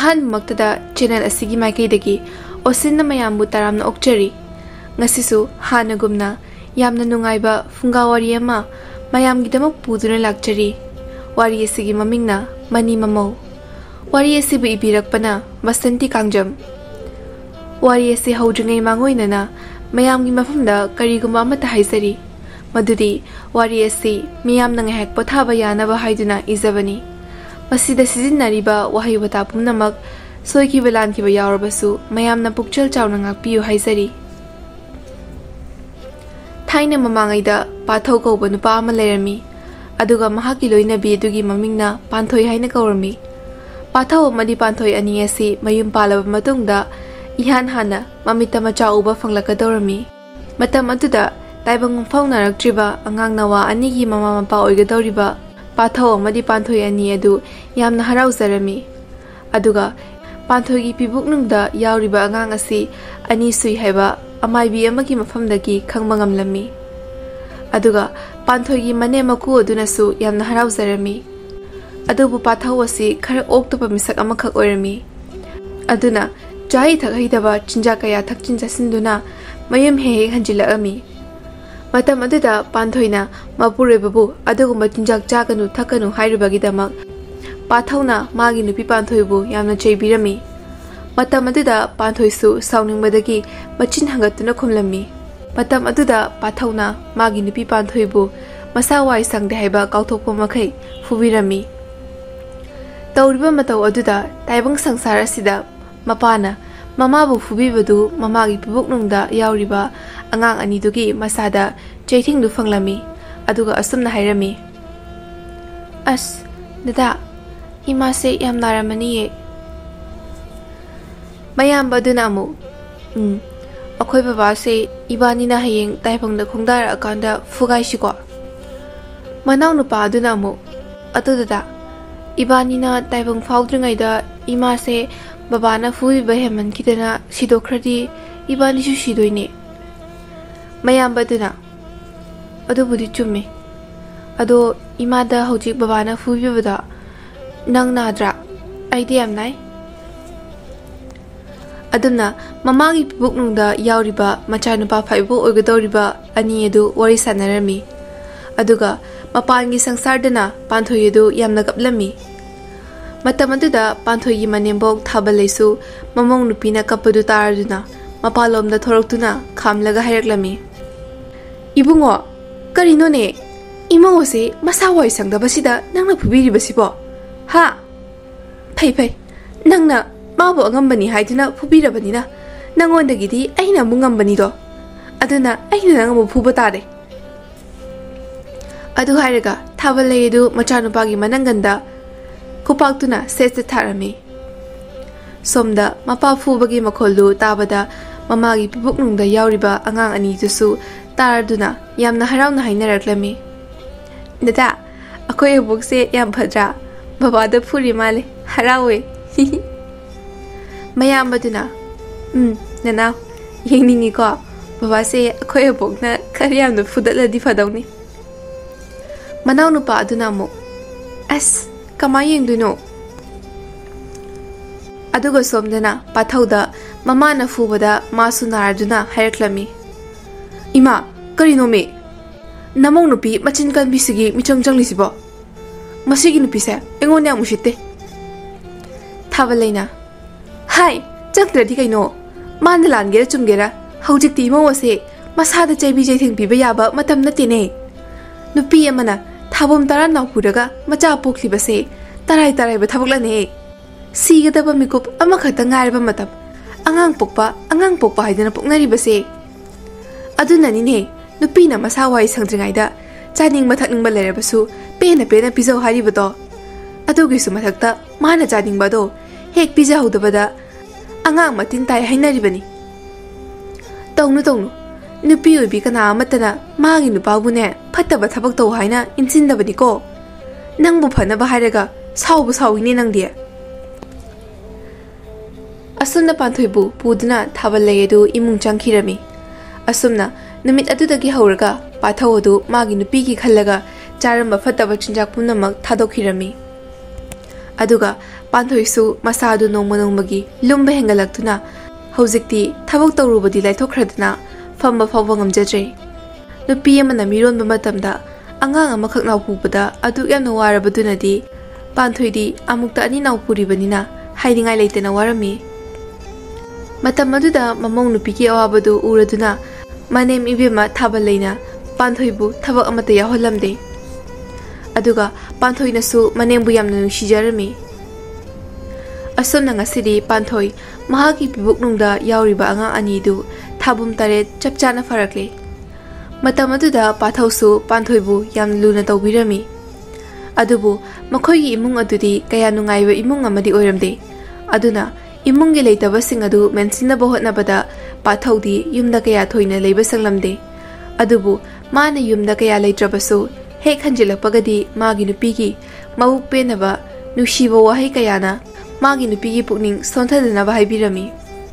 ꯑꯍꯥꯟꯕꯃꯛꯇꯗ channel ꯑꯁꯤꯒꯤ ꯃꯥꯏꯀꯩꯗꯒꯤ ꯑꯣꯁꯤꯟꯅ ꯃꯌꯥꯝꯕꯨ ꯇꯔꯥꯝꯅ ꯑꯣꯛꯆꯔꯤ꯫ ꯉꯁꯤꯁꯨ ꯍꯥꯟꯅꯒꯨꯝꯅ ꯌꯥꯝꯅ ꯅꯨꯡꯉꯥꯏꯕ ꯐꯨꯡꯒꯥ ꯋꯥꯔꯤ ꯑꯃ ꯃꯌꯥꯝꯒꯤꯗꯃꯛ ꯄꯨꯗꯨꯅ ꯂꯥꯛꯆꯔꯤ꯫ ꯋꯥꯔꯤ ꯑꯁꯤꯒꯤ ꯃꯃꯤꯡꯅ ꯃꯅꯤ ꯃꯃꯧ꯫ ꯋꯥꯔꯤ ꯑꯁꯤꯕꯨ ꯏꯕꯤꯔꯛꯄꯅ ꯕꯁꯟꯇꯤ ꯀꯥꯡꯖꯝ꯫ ꯋꯥꯔꯤ ꯑꯁꯤ ꯍꯧꯗ꯭ꯔꯤꯉꯩ ꯃꯥꯡꯑꯣꯏꯅꯅ ꯃꯌꯥꯝꯒꯤ ꯃꯐꯝꯗ ꯀꯔꯤꯒꯨꯝꯕ ꯑꯃꯠꯇ ꯍꯥꯏꯖꯔꯤ, ꯃꯗꯨꯗꯤ ꯋꯥꯔꯤ ꯑꯁꯤ ꯃꯤꯌꯥꯝꯅ ꯉꯥꯏꯍꯥꯛ ꯄꯣꯊꯥꯕ ꯌꯥꯅꯕ ꯍꯥꯏꯗꯨꯅ ꯏꯖꯕꯅꯤ꯫ ꯃꯁꯤꯗ ꯁꯤꯖꯤꯟꯅꯔꯤꯕ ꯋꯥꯍꯩ ꯋꯥꯇꯥ ꯄꯨꯝꯅꯃꯛ ꯁꯣꯏꯈꯤꯕ ꯂꯥꯟꯈꯤꯕ ꯌꯥꯎꯔꯕꯁꯨ ꯃꯌꯥꯝꯅ ꯄꯨꯛꯆꯦꯜ ꯆꯥꯎꯅ ꯉꯥꯛꯄꯤꯌꯨ ꯍꯥꯏꯖꯔꯤ꯫ ꯊꯥꯏꯅ ꯃꯃꯥꯡꯉꯩꯗ ꯄꯥꯊꯧ ꯀꯧꯕ ꯅꯨꯄꯥ ꯑꯃ ꯂꯩꯔꯝꯃꯤ, ꯑꯗꯨꯒ ꯃꯍꯥꯛꯀꯤ ꯂꯣꯏꯅꯕꯤ ꯑꯗꯨꯒꯤ ꯃꯃꯤꯡꯅ ꯄꯥꯟꯊꯣꯏ ꯍꯥꯏꯅ ꯀꯧꯔꯝꯃꯤ꯫ ꯄꯥꯊꯧ ꯑꯃꯗꯤ ꯄꯥꯟꯊꯣꯏ ꯑꯅꯤ ꯑꯁꯤ ꯃꯌꯨꯝ ꯄꯥꯜꯂꯕ ꯃꯇꯨꯡꯗ ꯏꯍꯥꯟ ꯍꯥꯟꯅ ꯃꯃꯤꯠꯇ ꯃꯆꯥ ꯎꯕ ꯐꯪꯂꯛꯀꯗꯧꯔꯝꯃꯤ꯫ ꯃꯇꯝ ꯑꯗꯨꯗ ꯇꯥꯏꯕꯪ ꯐꯥꯎꯅꯔꯛꯇ꯭ꯔꯤꯕ ꯑꯉꯥꯡ ꯅꯋꯥ ꯑꯅꯤꯒꯤ ꯃꯃꯥ ꯃꯄꯥ ꯑꯣꯏꯒꯗꯧꯔꯤꯕ ꯄꯥꯊꯧ ꯑꯃꯗꯤ ꯄꯥꯟꯊꯣꯏ ꯑꯅꯤ ꯑꯗꯨ ꯌꯥꯝꯅ ꯍꯔꯥꯎꯖꯔꯝꯃꯤ꯫ ꯑꯗꯨꯒ ꯄꯥꯟꯊꯣꯏꯒꯤ ꯄꯤꯕꯨꯛꯅꯨꯡꯗ ꯌꯥꯎꯔꯤꯕ ꯑꯉꯥꯡ ꯑꯁꯤ ꯑꯅꯤ ꯁꯨꯏ ꯍꯥꯏꯕ ꯑꯃꯥꯏꯕꯤ ꯑꯃꯒꯤ ꯃꯐꯝꯗꯒꯤ ꯈꯪꯕ ꯉꯝꯂꯝꯃꯤ꯫ ꯑꯗꯨꯒ ꯄꯥꯟꯊꯣꯏꯒꯤ ꯃꯅꯦꯝ ꯃꯀꯨ ꯑꯗꯨꯅꯁꯨ ꯌꯥꯝꯅ ꯍꯔꯥꯎꯖꯔꯝꯃꯤ꯫ ꯑꯗꯨꯕꯨ ꯄꯥꯊꯧ ꯑꯁꯤ ꯈꯔ ꯑꯣꯛꯇꯕ ꯃꯤꯁꯛ ꯑꯃꯈꯛ ꯑꯣꯏꯔꯝꯃꯤ꯫ ꯑꯗꯨꯅ ꯆꯥꯍꯩ ꯊꯛꯍꯩꯗꯕ ꯆꯤꯟꯖꯥꯛ ꯀꯌꯥ ꯊꯛꯆꯤꯟ ꯆꯥꯁꯤꯟꯗꯨꯅ ꯃꯌꯨꯝ ꯍꯦꯛ ꯍꯦꯛ ꯍꯟꯖꯤꯜꯂꯛꯑꯝꯃꯤ꯫ ꯃꯇꯝ ꯑꯗꯨꯗ ꯄꯥꯟꯊꯣꯏꯅ ꯃꯄꯨꯔꯣꯏꯕꯕꯨ ꯑꯗꯨꯒꯨꯝꯕ ꯆꯤꯟꯖꯥꯛ ꯆꯥꯒꯅꯨ ꯊꯛꯀꯅꯨ ꯍꯥꯏꯔꯨꯕꯒꯤꯗꯃꯛ ꯄꯥꯊꯧꯅ ꯃꯥꯒꯤ ꯅꯨꯄꯤ ꯄꯥꯟꯊꯣꯏꯕꯨ ꯌꯥꯝꯅ ꯆꯩꯕꯤꯔꯝꯃꯤ꯫ ꯃꯇꯝ ꯑꯗꯨꯗ ꯄꯥꯟꯊꯣꯏꯁꯨ ꯁꯥꯎꯅꯤꯡꯕꯗꯒꯤ ꯃꯆꯤꯟ ꯍꯪꯒꯠꯇꯨꯅ ꯈꯨꯝꯂꯝꯃꯤ꯫ ꯃꯇꯝ ꯑꯗꯨꯗ ꯄꯥꯊꯧꯅ ꯃꯥꯒꯤ ꯅꯨꯄꯤ ꯄꯥꯟꯊꯣꯏꯕꯨ ꯃꯁꯥ ꯋꯥꯏ ꯁꯪꯗꯦ ꯍꯥꯏꯕ ꯀꯥꯎꯊꯣꯛꯄ ꯃꯈꯩ ꯐꯨꯕꯤꯔꯝꯃꯤ꯫ ꯇꯧꯔꯤꯕ ꯃꯇꯧ ꯑꯗꯨꯗ ꯇꯥꯏꯕꯪ ꯁꯪꯁꯥꯔ ꯑꯁꯤꯗ ꯃꯄꯥꯅ ꯃꯃꯥꯕꯨ ꯐꯨꯕꯤꯕꯗꯨ ꯃꯃꯥꯒꯤ ꯄꯤꯕꯨꯛꯅꯨꯡꯗ ꯌꯥꯎꯔꯤꯕ ꯑꯉꯥꯡ ꯑꯅꯤꯗꯨꯒꯤ ꯃꯁꯥꯗ ꯆꯩꯊꯦꯡꯗꯨ ꯐꯪꯂꯝꯃꯤ꯫ ꯑꯗꯨꯒ ꯑꯁꯨꯝꯅ ꯍꯥꯏꯔꯝꯃꯤ, "ꯑꯁ ꯗꯗꯥ, ꯏꯃꯥꯁꯦ ꯌꯥꯝ ꯅꯥꯔꯝꯃꯅꯤꯌꯦ"꯫ ꯃꯌꯥꯝꯕ ꯑꯗꯨꯅ ꯑꯃꯨꯛ, "ꯑꯩꯈꯣꯏ ꯕꯕꯥꯁꯦ ꯏꯕꯥꯅꯤꯅ ꯍꯌꯦꯡ ꯇꯥꯏꯕꯪꯗ ꯈꯣꯡꯗꯥꯔꯛꯑꯀꯥꯟꯗ ꯐꯨꯒꯥꯏꯁꯤꯀꯣ"꯫ ꯃꯅꯥꯎ ꯅꯨꯄꯥ ꯑꯗꯨꯅ ꯑꯃꯨꯛ, "ꯑꯗꯨ ꯗꯗꯥ, ꯏꯕꯥꯅꯤꯅ ꯇꯥꯏꯕꯪ ꯐꯥꯎꯗ꯭ꯔꯤꯉꯩꯗ ꯏꯃꯥꯁꯦ ꯕꯕꯥꯅ ꯐꯨꯕꯤꯕ ꯍꯦꯟꯃꯟꯈꯤꯗꯅ ꯁꯤꯗꯣꯛꯈ꯭ꯔꯗꯤ ꯏꯕꯥꯅꯤꯁꯨ ꯁꯤꯗꯣꯏꯅꯦ"꯫ ꯃꯌꯥꯝꯕ ꯑꯗꯨꯅ, "ꯑꯗꯨꯕꯨꯗꯤ ꯆꯨꯝꯃꯤ. ꯑꯗꯣ ꯏꯃꯥꯗ ꯍꯧꯖꯤꯛ ꯕꯕꯥꯅ ꯐꯨꯕꯤꯕꯗꯣ ꯅꯪ ꯅꯥꯗ꯭ꯔꯥ? ꯑꯩꯗꯤ ꯌꯥꯝ ꯅꯥꯏ". ꯑꯗꯨꯝꯅ ꯃꯃꯥꯒꯤ ꯄꯤꯕꯨꯛꯅꯨꯡꯗ ꯌꯥꯎꯔꯤꯕ ꯃꯆꯥꯅꯨꯄꯥ ꯐꯥꯏꯕꯣꯛ ꯑꯣꯏꯒꯗꯧꯔꯤꯕ ꯑꯅꯤ ꯑꯗꯨ ꯋꯥꯔꯤ ꯁꯥꯟꯅꯔꯝꯃꯤ꯫ ꯑꯗꯨꯒ ꯃꯄꯥꯟꯒꯤ ꯁꯪꯁꯥꯔꯗꯅ ꯄꯥꯟꯊꯣꯏ ꯑꯗꯨ ꯌꯥꯝꯅ ꯀꯞꯂꯝꯃꯤ꯫ ꯃꯇꯝ ꯑꯗꯨꯗ ꯄꯥꯟꯊꯣꯏꯒꯤ ꯃꯅꯦꯝꯕꯣꯛ ꯊꯥꯕꯜꯂꯩꯁꯨ ꯃꯃꯧ ꯅꯨꯄꯤꯅ ꯀꯞꯄꯗꯨ ꯇꯥꯔꯗꯨꯅ ꯃꯄꯥꯟꯂꯣꯝꯗ ꯊꯣꯔꯛꯇꯨꯅ ꯈꯥꯝꯂꯒ ꯍꯥꯏꯔꯛꯂꯝꯃꯤ, "ꯏꯕꯨꯡꯉꯣ, ꯀꯔꯤꯅꯣꯅꯦ? ꯏꯃꯧ ꯑꯁꯤ ꯃꯁꯥ ꯋꯥꯏ ꯁꯪꯗꯕꯁꯤꯗ ꯅꯪꯅ ꯐꯨꯕꯤꯔꯤꯕꯁꯤꯕꯣ? ꯍꯥ? ꯐꯩ ꯐꯩ, ꯅꯪꯅ ꯃꯥꯕꯨ ꯑꯉꯝꯕꯅꯤ ꯍꯥꯏꯗꯨꯅ ꯐꯨꯕꯤꯔꯕꯅꯤꯅ ꯅꯪꯉꯣꯟꯗꯒꯤꯗꯤ ꯑꯩꯅ ꯑꯃꯨꯛ ꯉꯝꯕꯅꯤꯗꯣ꯫ ꯑꯗꯨꯅ ꯑꯩꯅ ꯅꯪ ꯑꯃꯨꯛ ꯐꯨꯕ ꯇꯥꯔꯦ". ꯑꯗꯨ ꯍꯥꯏꯔꯒ ꯊꯥꯕꯜꯂꯩ ꯑꯗꯨ ꯃꯆꯥꯅꯨꯄꯥꯒꯤ ꯃꯅꯪꯒꯟꯗ ꯈꯨꯄꯥꯛꯇꯨꯅ ꯁꯦꯠ ꯁꯦꯠ ꯊꯥꯔꯝꯃꯤ꯫ ꯁꯣꯝꯗ ꯃꯄꯥ ꯐꯨꯕꯒꯤ ꯃꯈꯣꯜꯗꯨ ꯇꯥꯕꯗ ꯃꯃꯥꯒꯤ ꯄꯤꯕꯨꯛꯅꯨꯡꯗ ꯌꯥꯎꯔꯤꯕ ꯑꯉꯥꯡ ꯑꯅꯤꯗꯨꯁꯨ ꯇꯥꯔꯗꯨꯅ ꯌꯥꯝꯅ ꯍꯔꯥꯎꯅ ꯍꯥꯏꯅꯔꯛꯂꯝꯃꯤ, "ꯗꯗꯥ, ꯑꯩꯈꯣꯏ ꯑꯕꯣꯛꯁꯦ ꯌꯥꯝ ꯐꯗ꯭ꯔꯥ? ꯕꯕꯥꯗ ꯐꯨꯔꯤ ꯃꯥꯜꯂꯦ, ꯍꯔꯥꯎꯋꯦ". ꯃꯌꯥꯝꯕꯗꯨꯅ, ꯅꯅꯥꯎ, ꯌꯦꯡꯅꯤꯡꯉꯤꯀꯣ? ꯕꯕꯥꯁꯦ ꯑꯩꯈꯣꯏ ꯑꯕꯣꯛꯅ ꯈꯔ ꯌꯥꯝꯅ ꯐꯨꯗꯠꯂꯗꯤ ꯐꯗꯧꯅꯤ". ꯃꯅꯥꯎ ꯅꯨꯄꯥ ꯑꯗꯨꯅ ꯑꯃꯨꯛ, "ꯑꯁ, ꯀꯃꯥꯏ ꯌꯦꯡꯗꯣꯏꯅꯣ"꯫ ꯑꯗꯨꯒ ꯁꯣꯝꯗꯅ ꯄꯥꯊꯧꯗ ꯃꯃꯥꯅ ꯐꯨꯕꯗ ꯃꯥꯁꯨ ꯅꯥꯔꯗꯨꯅ ꯍꯥꯏꯔꯛꯂꯝꯃꯤ, "ꯏꯃꯥ, ꯀꯔꯤꯅꯣꯃꯦ? ꯅꯃꯧ ꯅꯨꯄꯤ ꯃꯆꯤꯟ ꯀꯟꯕꯤꯁꯤꯒꯤ ꯃꯤꯆꯪ ꯆꯪꯂꯤꯁꯤꯕꯣ? ꯃꯁꯤꯒꯤ ꯅꯨꯄꯤꯁꯦ ꯑꯩꯉꯣꯟꯗ ꯌꯥꯝ ꯎꯁꯤꯠꯇꯦ". ꯊꯥꯕꯜꯂꯩꯅ, "ꯍꯥꯏ, ꯆꯪꯗ꯭ꯔꯗꯤ ꯀꯩꯅꯣ? ꯃꯥꯅ ꯂꯥꯟꯒꯦꯔꯥ ꯆꯨꯝꯒꯦꯔꯥ, ꯍꯧꯖꯤꯛꯇꯤ ꯏꯃꯧ ꯑꯁꯦ ꯃꯁꯥꯗ ꯆꯩꯕꯤ ꯆꯩꯊꯦꯡ ꯄꯤꯕ ꯌꯥꯕ ꯃꯇꯝ ꯅꯠꯇꯦꯅꯦ꯫ ꯅꯨꯄꯤ ꯑꯃꯅ ꯊꯥꯕꯝ ꯇꯔꯥ ꯅꯥꯎꯄꯨꯔꯒ ꯃꯆꯥ ꯄꯣꯛꯂꯤꯕꯁꯦ ꯇꯔꯥꯏ ꯇꯔꯥꯏꯕ ꯊꯕꯛꯂꯅꯦ꯫ ꯁꯤꯒꯗꯕ ꯃꯤꯀꯨꯞ ꯑꯃꯈꯛꯇ ꯉꯥꯏꯔꯕ ꯃꯇꯝ ꯑꯉꯥꯡ ꯄꯣꯛꯄ ꯍꯥꯏꯗꯅ ꯄꯣꯛꯅꯔꯤꯕꯁꯦ꯫ ꯑꯗꯨꯅꯅꯤꯅꯦ ꯅꯨꯄꯤꯅ ꯃꯁꯥ ꯋꯥꯏ ꯁꯪꯗ꯭ꯔꯤꯉꯩꯗ ꯆꯥꯅꯤꯡꯕ ꯊꯛꯅꯤꯡꯕ ꯂꯩꯔꯕꯁꯨ ꯄꯦꯟꯅ ꯄꯦꯟꯅ ꯄꯤꯖꯧ ꯍꯥꯏꯔꯤꯕꯗꯣ꯫ ꯑꯗꯨꯒꯤꯁꯨ ꯃꯊꯛꯇ ꯃꯥꯅ ꯆꯥꯅꯤꯡꯕꯗꯣ ꯍꯦꯛ ꯄꯤꯖꯍꯧꯗꯕꯗ ꯑꯉꯥꯡ ꯃꯇꯤꯟ ꯇꯥꯏ ꯍꯥꯏꯅꯔꯤꯕꯅꯤ꯫ ꯇꯧꯅꯨ ꯇꯧꯅꯨ, ꯅꯨꯄꯤ ꯑꯣꯏꯕꯤ ꯀꯅꯥ ꯑꯃꯠꯇꯅ ꯃꯥꯒꯤ ꯅꯨꯄꯥꯕꯨꯅꯦ ꯐꯠꯇꯕ ꯊꯕꯛ ꯇꯧ ꯍꯥꯏꯅ ꯏꯟꯁꯤꯟꯗꯕꯅꯤꯀꯣ꯫ ꯅꯪꯕꯨ ꯐꯅꯕ ꯍꯥꯏꯔꯒ ꯁꯥꯎꯕꯨ ꯁꯥꯎꯏꯅꯦ ꯅꯪꯗꯤ". ꯑꯁꯨꯝꯅ ꯄꯥꯟꯊꯣꯏꯕꯨ ꯄꯨꯗꯨꯅ ꯊꯥꯕꯜꯂꯩ ꯑꯗꯨ ꯏꯃꯨꯡ ꯆꯪꯈꯤꯔꯝꯃꯤ꯫ ꯑꯁꯨꯝꯅ ꯅꯨꯃꯤꯠ ꯑꯗꯨꯗꯒꯤ ꯍꯧꯔꯒ ꯄꯥꯊꯧ ꯑꯗꯨ ꯃꯥꯒꯤ ꯅꯨꯄꯤꯒꯤ ꯈꯜꯂꯒ ꯆꯥꯔꯝꯕ ꯐꯠꯇꯕ ꯆꯤꯟꯖꯥꯛ ꯄꯨꯝꯅꯃꯛ ꯊꯥꯗꯣꯛꯈꯤꯔꯝꯃꯤ꯫ ꯑꯗꯨꯒ ꯄꯥꯟꯊꯣꯏꯁꯨ ꯃꯁꯥꯗꯨ ꯅꯣꯡꯃ ꯅꯣꯡꯃꯒꯤ ꯂꯨꯝꯕ ꯍꯦꯟꯒꯠꯂꯛꯇꯨꯅ ꯍꯧꯖꯤꯛꯇꯤ ꯊꯕꯛ ꯇꯧꯔꯨꯕꯗꯤ ꯂꯥꯏꯊꯣꯛꯈ꯭ꯔꯗꯨꯅ ꯐꯝꯕ ꯐꯥꯎꯕ ꯉꯝꯖꯗ꯭ꯔꯦ꯫ ꯅꯨꯄꯤ ꯑꯃꯅ ꯃꯤꯔꯣꯟꯕ ꯃꯇꯝꯗ ꯑꯉꯥꯡ ꯑꯃꯈꯛ ꯅꯥꯎ ꯄꯨꯕꯗ ꯑꯗꯨꯛ ꯌꯥꯝꯅ ꯋꯥꯔꯕꯗꯨꯅꯗꯤ ꯄꯥꯟꯊꯣꯏꯗꯤ ꯑꯃꯨꯛꯇ ꯑꯅꯤ ꯅꯥꯎ ꯄꯨꯔꯤꯕꯅꯤꯅ ꯍꯥꯏꯅꯤꯡꯉꯥꯏ ꯂꯩꯇꯅ ꯋꯥꯔꯝꯃꯤ꯫ ꯃꯇꯝ ꯑꯗꯨꯗ ꯃꯃꯧ ꯅꯨꯄꯤꯒꯤ ꯑꯋꯥꯕꯗꯨ ꯎꯔꯗꯨꯅ ꯃꯅꯦꯝ ꯏꯕꯦꯝꯃ ꯊꯥꯕꯜ ꯂꯩꯅ ꯄꯥꯟꯊꯣꯏꯕꯨ ꯊꯕꯛ ꯑꯃꯠꯇ ꯌꯥꯎꯍꯜꯂꯝꯗꯦ꯫ ꯑꯗꯨꯒ ꯄꯥꯟꯊꯣꯏꯅꯁꯨ ꯃꯅꯦꯝꯕꯨ ꯌꯥꯝꯅ ꯅꯨꯡꯁꯤꯖꯔꯝꯃꯤ꯫ ꯑꯁꯨꯝꯅ ꯉꯁꯤꯗꯤ ꯄꯥꯟꯊꯣꯏ ꯃꯍꯥꯛꯀꯤ ꯄꯤꯕꯨꯛꯅꯨꯡꯗ ꯌꯥꯎꯔꯤꯕ ꯑꯉꯥꯡ ꯑꯅꯤꯗꯨ ꯊꯥꯕꯨꯝ ꯇꯔꯦꯠ ꯆꯞ ꯆꯥꯅ ꯐꯔꯛꯂꯦ꯫ ꯃꯇꯝ ꯑꯗꯨꯗ ꯄꯥꯊꯧꯁꯨ ꯄꯥꯟꯊꯣꯏꯕꯨ ꯌꯥꯝꯅ ꯂꯨꯅ ꯇꯧꯕꯤꯔꯝꯃꯤ꯫ ꯑꯗꯨꯕꯨ ꯃꯈꯣꯏꯒꯤ ꯏꯃꯨꯡ ꯑꯗꯨꯗꯤ ꯀꯌꯥ ꯅꯨꯡꯉꯥꯏꯕ ꯏꯃꯨꯡ ꯑꯃꯗꯤ ꯑꯣꯏꯔꯝꯗꯦ꯫ ꯑꯗꯨꯅ ꯏꯃꯨꯡꯒꯤ ꯂꯩꯇꯕꯁꯤꯡ ꯑꯗꯨ ꯃꯦꯟꯁꯤꯟꯅꯕ ꯍꯣꯠꯅꯕꯗ ꯄꯥꯊꯧꯗꯤ ꯌꯨꯝꯗ ꯀꯌꯥ ꯊꯣꯏꯅ ꯂꯩꯕ ꯁꯪꯂꯝꯗꯦ꯫ ꯑꯗꯨꯕꯨ ꯃꯥꯅ ꯌꯨꯝꯗ ꯀꯌꯥ ꯂꯩꯇ꯭ꯔꯕꯁꯨ ꯍꯦꯛ ꯍꯟꯖꯤꯜꯂꯛꯄꯒꯗꯤ ꯃꯥꯒꯤ ꯅꯨꯄꯤꯒꯤ ꯃꯕꯨꯛ ꯄꯦꯟꯅꯕ ꯅꯨꯡꯁꯤꯕ ꯋꯥꯍꯩ ꯀꯌꯥꯅ ꯃꯥꯒꯤ ꯅꯨꯄꯤꯒꯤ ꯄꯨꯛꯅꯤꯡ ꯁꯣꯟꯊꯗꯅꯕ ꯍꯥꯏꯕꯤꯔꯝꯃꯤ꯫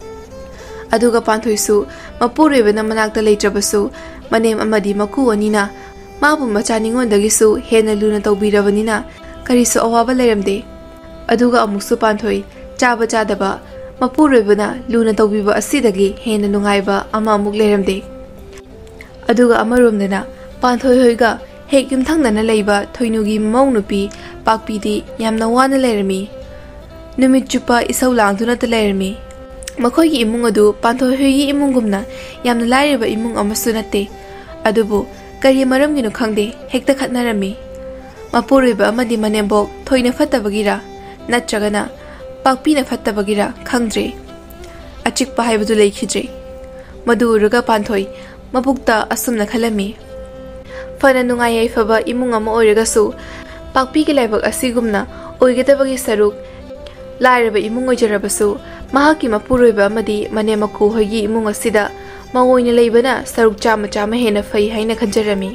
ꯑꯗꯨꯒ ꯄꯥꯟꯊꯣꯏꯁꯨ ꯃꯄꯨꯔꯣꯏꯕꯅ ꯃꯅꯥꯛꯇ ꯂꯩꯇ꯭ꯔꯕꯁꯨ ꯃꯅꯦꯝ ꯑꯃꯗꯤ ꯃꯀꯨ ꯑꯅꯤꯅ ꯃꯥꯕꯨ ꯃꯆꯥ ꯅꯤꯉꯣꯟꯗꯒꯤꯁꯨ ꯍꯦꯟꯅ ꯂꯨꯅ ꯇꯧꯕꯤꯔꯕꯅꯤꯅ ꯀꯔꯤꯁꯨ ꯑꯋꯥꯕ ꯂꯩꯔꯝꯗꯦ꯫ ꯑꯗꯨꯒ ꯑꯃꯨꯛꯁꯨ ꯄꯥꯟꯊꯣꯏ ꯆꯥꯕ ꯆꯥꯗꯕ ꯃꯄꯨꯔꯣꯏꯕꯅ ꯂꯨꯅ ꯇꯧꯕꯤꯕ ꯑꯁꯤꯗꯒꯤ ꯍꯦꯟꯅ ꯅꯨꯡꯉꯥꯏꯕ ꯑꯃ ꯑꯃꯨꯛ ꯂꯩꯔꯝꯗꯦ꯫ ꯑꯗꯨꯒ ꯑꯃꯔꯣꯝꯗꯅ ꯄꯥꯟꯊꯣꯏ ꯍꯣꯏꯒ ꯍꯦꯛ ꯌꯨꯝꯊꯪꯅꯅ ꯂꯩꯕ ꯊꯣꯏꯅꯨꯒꯤ ꯃꯃꯧ ꯅꯨꯄꯤ ꯄꯥꯛꯄꯤꯗꯤ ꯌꯥꯝꯅ ꯋꯥꯅ ꯂꯩꯔꯝꯃꯤ꯫ ꯅꯨꯃꯤꯠ ꯆꯨꯞꯄ ꯏꯁꯧ ꯂꯥꯡꯗꯨꯅꯇ ꯂꯩꯔꯝꯃꯤ꯫ ꯃꯈꯣꯏꯒꯤ ꯏꯃꯨꯡ ꯑꯗꯨ ꯄꯥꯟꯊꯣꯏ ꯍꯣꯏꯒꯤ ꯏꯃꯨꯡꯒꯨꯝꯅ ꯌꯥꯝꯅ ꯂꯥꯏꯔꯕ ꯏꯃꯨꯡ ꯑꯃꯁꯨ ꯅꯠꯇꯦ꯫ ꯑꯗꯨꯕꯨ ꯀꯔꯤ ꯃꯔꯝꯒꯤꯅꯣ ꯈꯪꯗꯦ ꯍꯦꯛꯇ ꯈꯠꯅꯔꯝꯃꯤ꯫ ꯃꯄꯨꯔꯣꯏꯕ ꯑꯃꯗꯤ ꯃꯅꯦꯝꯕꯣꯛ ꯊꯣꯏꯅ ꯐꯠꯇꯕꯒꯤꯔ ꯅꯠꯇ꯭ꯔꯒꯅ ꯄꯥꯛꯄꯤꯅ ꯐꯠꯇꯕꯒꯤꯔ ꯈꯪꯗ꯭ꯔꯦ꯫ ꯑꯆꯤꯛꯄ ꯍꯥꯏꯕꯗꯨ ꯂꯩꯈꯤꯗ꯭ꯔꯦ꯫ ꯃꯗꯨ ꯎꯔꯒ ꯄꯥꯟꯊꯣꯏ ꯃꯕꯨꯛꯇ ꯑꯁꯨꯝꯅ ꯈꯜꯂꯝꯃꯤ, ꯐꯅ ꯅꯨꯡꯉꯥꯏ ꯌꯥꯏꯐꯕ ꯏꯃꯨꯡ ꯑꯃ ꯑꯣꯏꯔꯒꯁꯨ ꯄꯥꯛꯄꯤꯒꯤ ꯂꯥꯏꯕꯛ ꯑꯁꯤꯒꯨꯝꯅ ꯑꯣꯏꯒꯗꯕꯒꯤ ꯁꯔꯨꯛ ꯂꯥꯏꯔꯕ ꯏꯃꯨꯡ ꯑꯣꯏꯖꯔꯕꯁꯨ ꯃꯍꯥꯛꯀꯤ ꯃꯄꯨꯔꯣꯏꯕ ꯑꯃꯗꯤ ꯃꯅꯦꯝ ꯃꯀꯨ ꯍꯣꯏꯒꯤ ꯏꯃꯨꯡ ꯑꯁꯤꯗ ꯃꯧ ꯑꯣꯏꯅ ꯂꯩꯕꯅ ꯁꯔꯨꯛ ꯆꯥꯝꯃ ꯍꯦꯟꯅ ꯐꯩ ꯍꯥꯏꯅ ꯈꯟꯖꯔꯝꯃꯤ꯫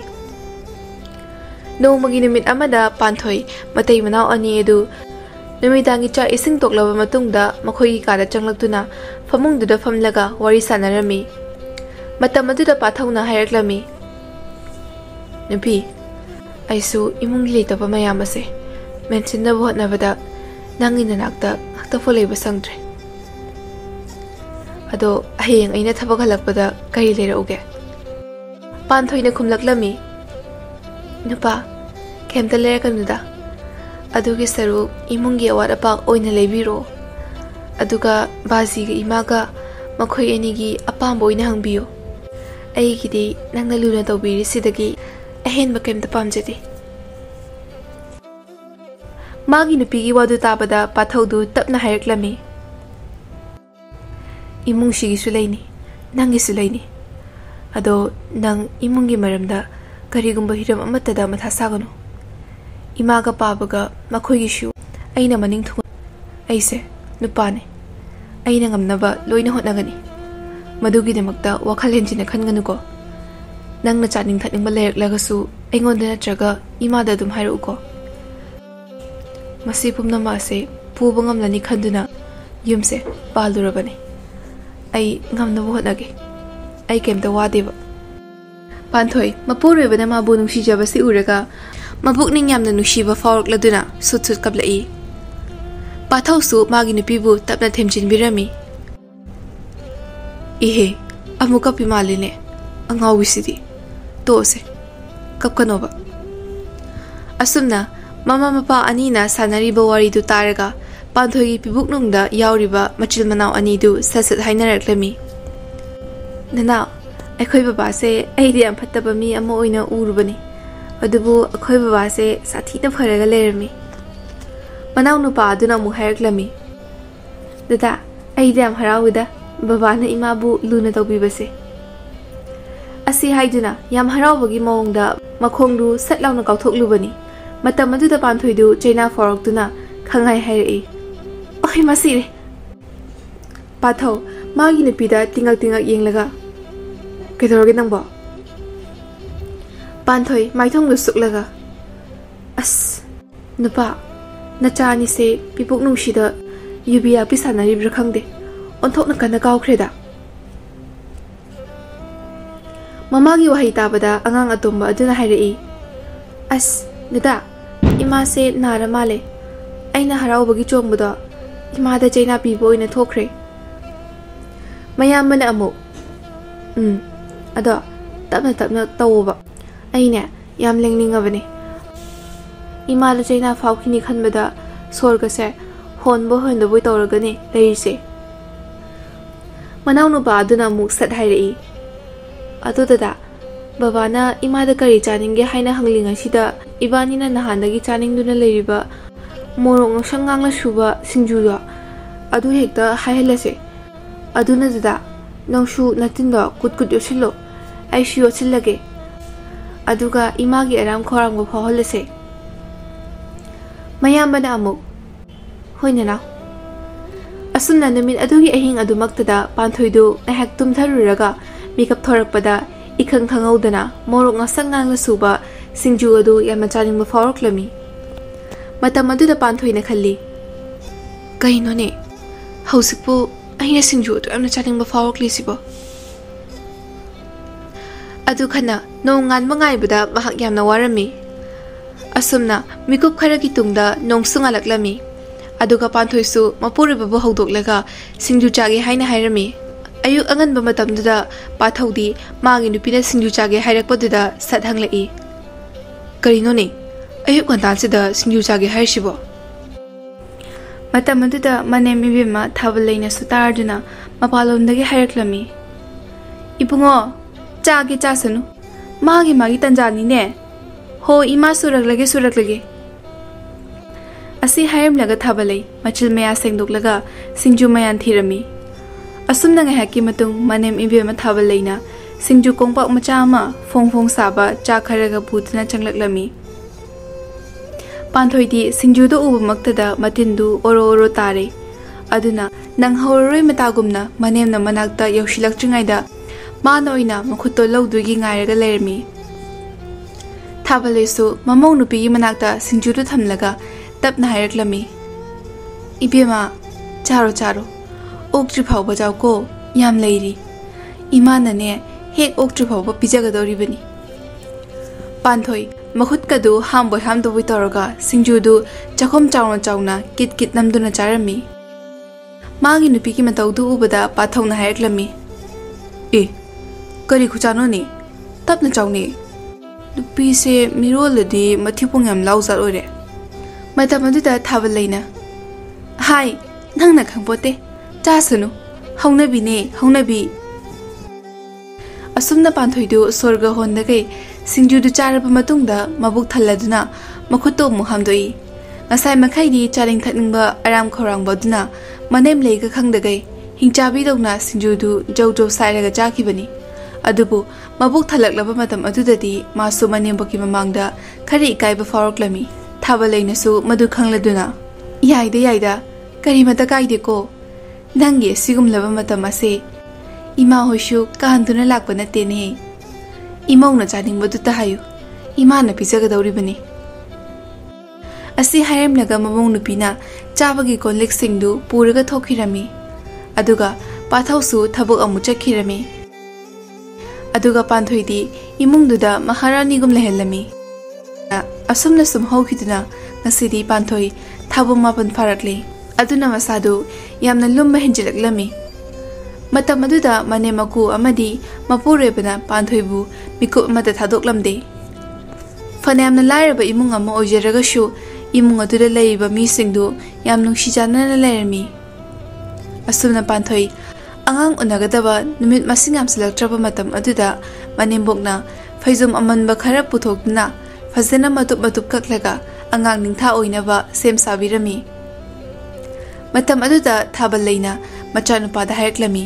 ꯅꯣꯡꯃꯒꯤ ꯅꯨꯃꯤꯠ ꯑꯃꯗ ꯄꯥꯟꯊꯣꯏ ꯃꯇꯩ ꯃꯅꯥꯎ ꯑꯅꯤ ꯑꯗꯨ ꯅꯨꯃꯤꯗꯥꯡꯒꯤ ꯆꯥꯛ ꯏꯁꯤꯡ ꯇꯣꯛꯂꯕ ꯃꯇꯨꯡꯗ ꯃꯈꯣꯏꯒꯤ ꯀꯥꯗ ꯆꯪꯂꯛꯇꯨꯅ ꯐꯃꯨꯡꯗꯨꯗ ꯐꯝꯂꯒ ꯋꯥꯔꯤ ꯁꯥꯟꯅꯔꯝꯃꯤ꯫ ꯃꯇꯝ ꯑꯗꯨꯗ ꯄꯥꯊꯧꯅ ꯍꯥꯏꯔꯛꯂꯝꯃꯤ, ꯅꯨꯄꯤ, ꯑꯩꯁꯨ ꯏꯃꯨꯡꯒꯤ ꯂꯩꯇꯕ ꯃꯌꯥꯝ ꯑꯁꯦ ꯃꯦꯟꯁꯤꯟꯅꯕ ꯍꯣꯠꯅꯕꯗ ꯅꯪꯒꯤ ꯅꯅꯥꯛꯇ ꯉꯥꯛꯇꯐꯥꯎ ꯂꯩꯕ ꯁꯪꯗ꯭ꯔꯦ꯫ ꯑꯗꯣ ꯍꯌꯦꯡ ꯑꯩꯅ ꯊꯕꯛ ꯍꯜꯂꯛꯄꯗ ꯀꯔꯤ ꯂꯩꯔꯛꯎꯒꯦ? ꯄꯥꯟꯊꯣꯏꯅ ꯈꯨꯝꯂꯛꯂꯝꯃꯤ, ꯅꯨꯄꯥ, ꯀꯩꯝꯇ ꯂꯩꯔꯛꯀꯅꯨꯗ, ꯑꯗꯨꯒꯤ ꯁꯔꯨꯛ ꯏꯃꯨꯡꯒꯤ ꯑꯋꯥꯠ ꯑꯄꯥ ꯑꯣꯏꯅ ꯂꯩꯕꯤꯔꯣ꯫ ꯑꯗꯨꯒ ꯕꯥꯖꯤꯒ ꯏꯃꯥꯒ ꯃꯈꯣꯏ ꯑꯅꯤꯒꯤ ꯑꯄꯥꯝꯕ ꯑꯣꯏꯅ ꯍꯪꯕꯤꯌꯨ꯫ ꯑꯩꯒꯤꯗꯤ ꯅꯪꯅ ꯂꯨꯅ ꯇꯧꯕꯤꯔꯤꯁꯤꯗꯒꯤ ꯑꯍꯦꯟꯕ ꯀꯩꯝꯇ ꯄꯥꯝꯖꯗꯦ꯫ ꯃꯥꯒꯤ ꯅꯨꯄꯤꯒꯤ ꯋꯥꯗꯨ ꯇꯥꯕꯗ ꯄꯥꯊꯧꯗꯨ ꯇꯞꯅ ꯍꯥꯏꯔꯛꯂꯝꯃꯤ, ꯏꯃꯨꯡꯁꯤꯒꯤꯁꯨ ꯂꯩꯅꯤ, ꯅꯪꯒꯤꯁꯨ ꯂꯩꯅꯤ꯫ ꯑꯗꯣ ꯅꯪ ꯏꯃꯨꯡꯒꯤ ꯃꯔꯝꯗ ꯀꯔꯤꯒꯨꯝꯕ ꯍꯤꯔꯝ ꯑꯃꯠꯇꯗ ꯃꯊꯥ ꯁꯥꯒꯅꯨ꯫ ꯏꯃꯥꯒ ꯄꯥꯕꯒ ꯃꯈꯣꯏꯒꯤꯁꯨ ꯑꯩꯅ ꯃꯅꯤꯡ ꯊꯨꯡ, ꯑꯩꯁꯦ ꯅꯨꯄꯥꯅꯦ, ꯑꯩꯅ ꯉꯝꯅꯕ ꯂꯣꯏꯅ ꯍꯣꯠꯅꯒꯅꯤ꯫ ꯃꯗꯨꯒꯤꯗꯃꯛꯇ ꯋꯥꯈꯜ ꯍꯦꯟꯖꯤꯟꯅ ꯈꯟꯒꯅꯨꯀꯣ꯫ ꯅꯪꯅ ꯆꯥꯅꯤꯡ ꯊꯛꯅꯤꯡꯕ ꯂꯩꯔꯛꯂꯒꯁꯨ ꯑꯩꯉꯣꯟꯗ ꯅꯠꯇ꯭ꯔꯒ ꯏꯃꯥꯗ ꯑꯗꯨꯝ ꯍꯥꯏꯔꯛꯎꯀꯣ꯫ ꯃꯁꯤ ꯄꯨꯝꯅꯃꯛ ꯑꯁꯦ ꯄꯨꯕ ꯉꯝꯂꯅꯤ ꯈꯟꯗꯨꯅ ꯌꯨꯝꯁꯦ ꯄꯥꯜꯂꯨꯔꯕꯅꯤ꯫ ꯑꯩ ꯉꯝꯅꯕ ꯍꯣꯠꯅꯒꯦ, ꯑꯩ ꯀꯩꯝꯇ ꯋꯥꯗꯦꯕ꯫ ꯄꯥꯟꯊꯣꯏ ꯃꯄꯨꯔꯣꯏꯕꯅ ꯃꯥꯕꯨ ꯅꯨꯡꯁꯤꯖꯕꯁꯤ ꯎꯔꯒ ꯃꯄꯨꯛꯅꯤꯡ ꯌꯥꯝꯅ ꯅꯨꯡꯁꯤꯕ ꯐꯥꯎꯔꯛꯂꯗꯨꯅ ꯁꯨꯠ ꯁꯨꯠ ꯀꯞꯂꯛꯏ꯫ ꯄꯥꯊꯧꯁꯨ ꯃꯥꯒꯤ ꯅꯨꯄꯤꯕꯨ ꯇꯞꯅ ꯊꯦꯝꯖꯤꯟꯕꯤꯔꯝꯃꯤ, ꯏꯍꯦ, ꯑꯃꯨꯛ ꯀꯞꯄꯤ ꯃꯥꯜꯂꯤꯅꯦ, ꯑꯉꯥꯎꯕꯤꯁꯤꯗꯤ, ꯇꯣꯛꯑꯁꯦ, ꯀꯞꯀꯅꯣꯕ꯫ ꯑꯁꯨꯝꯅ ꯃꯃꯥ ꯃꯄꯥ ꯑꯅꯤꯅ ꯁꯥꯟꯅꯔꯤꯕ ꯋꯥꯔꯤꯗꯨ ꯇꯥꯔꯒ ꯄꯥꯟꯊꯣꯏꯒꯤ ꯄꯤꯕꯨꯛꯅꯨꯡꯗ ꯌꯥꯎꯔꯤꯕ ꯃꯆꯤꯜ ꯃꯅꯥꯎ ꯑꯅꯤꯗꯨ ꯁꯠ ꯁꯠ ꯍꯥꯏꯅꯔꯛꯂꯝꯃꯤ, ꯅꯅꯥꯎ, ꯑꯩꯈꯣꯏ ꯕꯕꯥꯁꯦ ꯑꯩꯗꯤ ꯌꯥꯝ ꯐꯠꯇꯕ ꯃꯤ ꯑꯃ ꯑꯣꯏꯅ ꯎꯔꯨꯕꯅꯤ, ꯑꯗꯨꯕꯨ ꯑꯩꯈꯣꯏ ꯕꯕꯥꯁꯦ ꯁꯥꯊꯤꯅ ꯐꯔꯒ ꯂꯩꯔꯝꯃꯤ꯫ ꯃꯅꯥꯎ ꯅꯨꯄꯥ ꯑꯗꯨꯅ ꯑꯃꯨꯛ ꯍꯥꯏꯔꯛꯂꯝꯃꯤ, ꯗꯗꯥ, ꯑꯩꯗꯤ ꯌꯥꯝ ꯍꯔꯥꯎꯏꯗ ꯕꯕꯥꯅ ꯏꯃꯥꯕꯨ ꯂꯨꯅ ꯇꯧꯕꯤꯕꯁꯦ꯫ ꯑꯁꯤ ꯍꯥꯏꯗꯨꯅ ꯌꯥꯝ ꯍꯔꯥꯎꯕꯒꯤ ꯃꯑꯣꯡꯗ ꯃꯈꯣꯡꯗꯨ ꯁꯠ ꯂꯥꯎꯅ ꯀꯥꯎꯊꯣꯛꯂꯨꯕꯅꯤ꯫ ꯃꯇꯝ ꯑꯗꯨꯗ ꯄꯥꯟꯊꯣꯏꯗꯨ ꯆꯩꯅꯥ ꯐꯥꯎꯔꯛꯇꯨꯅ ꯈꯪꯍꯥꯏ ꯍꯥꯏꯔꯛꯏ, ꯑꯣꯏ ꯃꯁꯤꯔꯦ꯫ ꯄꯥꯊꯧ ꯃꯥꯒꯤ ꯅꯨꯄꯤꯗ ꯇꯤꯡꯉꯛ ꯇꯤꯡꯉꯛ ꯌꯦꯡꯂꯒ, ꯀꯩꯗꯧꯔꯒꯦ ꯅꯪꯕꯣ? ꯄꯥꯟꯊꯣꯏ ꯃꯥꯏꯊꯣꯡꯗꯨ ꯁꯨꯛꯂꯒ, ꯑꯁ ꯅꯨꯄꯥ, ꯅꯆꯥ ꯑꯅꯤꯁꯦ ꯄꯤꯄꯨꯛ ꯅꯨꯡꯁꯤꯗ ꯌꯨꯕꯤ ꯂꯥꯛꯄꯤ ꯁꯥꯟꯅꯔꯤꯕ꯭ꯔꯥ ꯈꯪꯗꯦ, ꯑꯣꯟꯊꯣꯛꯅ ꯀꯟꯅ ꯀꯥꯎꯈ꯭ꯔꯦꯗ꯫ ꯃꯃꯥꯒꯤ ꯋꯥꯍꯩ ꯇꯥꯕꯗ ꯑꯉꯥꯡ ꯑꯇꯣꯝꯕ ꯑꯗꯨꯅ ꯍꯥꯏꯔꯛꯏ, ꯑꯁ ꯗꯗꯥ, ꯏꯃꯥꯁꯦ ꯅꯥꯔ ꯃꯥꯜꯂꯦ, ꯑꯩꯅ ꯍꯔꯥꯎꯕꯒꯤ ꯆꯣꯡꯕꯗꯣ ꯏꯃꯥꯗ ꯆꯩꯅꯥ ꯄꯤꯕ ꯑꯣꯏꯅ ꯊꯣꯛꯈ꯭ꯔꯦ꯫ ꯃꯌꯥꯝꯕꯅ ꯑꯃꯨꯛ ꯑꯗꯣ ꯇꯞꯅ ꯇꯞꯅ ꯇꯧꯋꯣꯕ, ꯑꯩꯅꯦ ꯌꯥꯝ ꯂꯦꯡꯅꯤꯡꯉꯕꯅꯦ꯫ ꯏꯃꯥꯗ ꯆꯩꯅꯥ ꯐꯥꯎꯈꯤꯅꯤ ꯈꯟꯕꯗ ꯁꯣꯔꯒꯁꯦ ꯍꯣꯟꯕ ꯍꯣꯟꯗꯕꯣꯏ ꯇꯧꯔꯒꯅꯤ ꯂꯩꯔꯤꯁꯦ꯫ ꯃꯅꯥꯎꯅꯨꯄꯥ ꯑꯗꯨꯅ ꯑꯃꯨꯛ ꯁꯠ ꯍꯥꯏꯔꯛꯏ, ꯑꯗꯣ ꯗꯗꯥ, ꯕꯕꯥꯅ ꯏꯃꯥꯗ ꯀꯔꯤ ꯆꯥꯅꯤꯡꯒꯦ ꯍꯥꯏꯅ ꯍꯪꯂꯤꯉꯩꯁꯤꯗ ꯏꯕꯥꯅꯤꯅ ꯅꯍꯥꯟꯗꯒꯤ ꯆꯥꯅꯤꯡꯗꯨꯅ ꯂꯩꯔꯤꯕ ꯃꯣꯔꯣꯛ ꯉꯥꯡꯁꯪ ꯉꯥꯡꯅ ꯁꯨꯕ ꯁꯤꯡꯖꯨꯗꯣ ꯑꯗꯨ ꯍꯦꯛꯇ ꯍꯥꯏꯍꯜꯂꯁꯦ꯫ ꯑꯗꯨꯅ ꯗꯗꯥ, ꯅꯪꯁꯨ ꯅꯇꯤꯟꯗꯣ ꯀꯨꯠ ꯀꯨꯠ ꯌꯣꯠꯁꯤꯜꯂꯣ, ꯑꯩꯁꯨ ꯌꯣꯠꯁꯤꯜꯂꯒꯦ, ꯑꯗꯨꯒ ꯏꯃꯥꯒꯤ ꯑꯔꯥꯝ ꯈꯧꯔꯥꯡꯕ ꯐꯥꯎꯍꯜꯂꯁꯦ꯫ ꯃꯌꯥꯝꯕꯅ ꯑꯃꯨꯛ, ꯍꯣꯏ ꯅꯅꯥꯎ꯫ ꯑꯁꯨꯝꯅ ꯅꯨꯃꯤꯠ ꯑꯗꯨꯒꯤ ꯑꯍꯤꯡ ꯑꯗꯨꯃꯛꯇꯗ ꯄꯥꯟꯊꯣꯏꯗꯨ ꯉꯥꯏꯍꯥꯛ ꯇꯨꯝꯊꯔꯨꯔꯒ ꯃꯤꯀꯞ ꯊꯣꯔꯛꯄꯗ इखंग खंगौदना मोरोक ngасang ngang सुबा सिंजू अदु यामना चानिंग फावरक्लमी मतम अदुदा पांथोइना खल्ली कहिनोने हौसिकपु अहिना सिंजू अदु यामना चानिंग फावरक्लिसिबो अदु खना नोंगान मंगाइबदा महक यामना वारमी असुमना मिकुप खरगी तुंगदा नोंसुंग अलक्लमी अदुगा पांथोइसु मपुरिबबु हौदोकलगा सिंजू चागे हाइना हाइरमी अयुक अंगनबा मतमदुदा पाथौदी मागी नुपिना सिंजू चागे हाइरकपदुदा सदहंगलई करिनोने अयुक अंतासिदा सिंजू चागे हाइरसिबो मतमदुदा मनेम इबेमा थाबलैना सुतारदुना मपालोंदगे हाइरकलमी इबुंगो चागे चासनु मागी मागी तंजानीने हो इमा सुरकलगे असी हाइरमलगा थाबलै मचिल मया सेंदोकलगा सिंजू मयान थीरमी असुमना ngahaki matung manem ibema thabalaina singju kongpak macha ama phong saba cha kharaga butna changlaklami panthoidi singju do ubamaktada matindu oro tare aduna nang horoi matagumna manem na manakta yaushilak chingaida manoina makhutto lawdugi ngairaga lermi thabalesu mamong nupi manakta singju do thamlaga tapna hairaklami ibema charo ओक्ट्री फाव बजाओ को याम लेरी इमान ने हेक ओक्ट्री फाव पिजगदौरिबनी पांथोई मखुत कदु हामबो हामदबो तौरगा सिंजुदु चखम चावना कित कित नमदुना चारमी मागी नुपी की मतौदु उबदा पाथौना हायरक्लमी ए करी खुचानो ने तपना चावने नुपी से मिरोलदि मथिपुंग याम लाउजार ओरे मतमदुदा थाबलैना हाय नंगना खंगपोते चासनु हौनबी असुमना पांथोइदु स्वर्ग होंदगै सिंजुदु चारब मतुंगदा मबुक थल्लदुना मखुतो मुहामदोई ngasai makhaidi chaling thatningba aram khorangba manem leiga khangdagai hingchabi dogna sinjudu jojo sairaga jakibani adubu mabuk thalaklaba matam adudadi masu manemboki mamangda khari ikaiba faroklami thabalaina su madu khangladuna yaida kari mata kaide ko nangi sigumlaba matam ase ima hoishu kahanduna lakpa natene imauna chaningbadu tahayu imana pijagadawribani asi hairemnaga mamong nupina chabagi konlik singdu puraga thokhirami aduga pathausu thabuk amu chakhirami aduga panthoidi imungduda maharani gum lehelami asumna sum hokiduna ngasidi panthoi thabum mapan farakle aduna masadu yamna lumba hinjilaklami matam aduda manemaku amadi mapurebana panthoibu mikup amada thadoklamde fanamna lairaba imung ama ojeragashu imung aduda leiba mi singdu yam nungsi janana lairami asumna panthoi angang unagadaba numit masing am selaktraba matam aduda manembokna faizum amanba khara puthokna fazena matup kaklaga angang ningtha oinaba sem sabirami matam aduda thabalaina machanupa da haiklami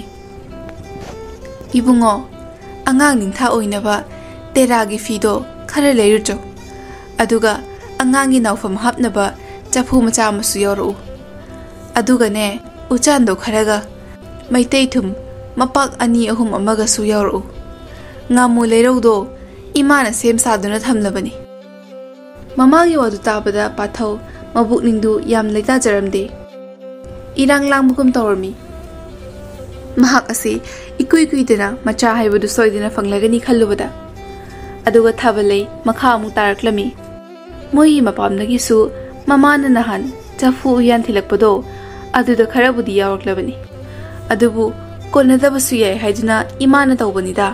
ibungo angang ningtha oinaba teragi fido khara leirucho aduga angangi nawfam hapnaba chafu macha masu yoru aduga ne uchando kharaga maitei thum mapak ani ahum amaga su yoru ngamu leiraudo imana sem saduna thamlabani mamagi wadu tabada pathau mabuk ningdu yam leita jaramde irang lang bukum tawrmi mahak ase ikui dena macha haibudu soidina fanglagani khallubada aduga thabalei makha amu taraklami moi mapamnagi su mamana nahan ꯆꯐꯨ ꯎꯌꯥꯟ ꯊꯤꯜꯂꯛꯄꯗꯣ ꯑꯗꯨꯗ ꯈꯔꯕꯨꯗꯤ ꯌꯥꯎꯔꯛꯂꯕꯅꯤ ꯑꯗꯨꯕꯨ ꯀꯣꯟꯅꯗꯕꯁꯨ ꯌꯥꯏ ꯍꯥꯏꯗꯨꯅ ꯏꯃꯥꯅ ꯇꯧꯕꯅꯤꯗ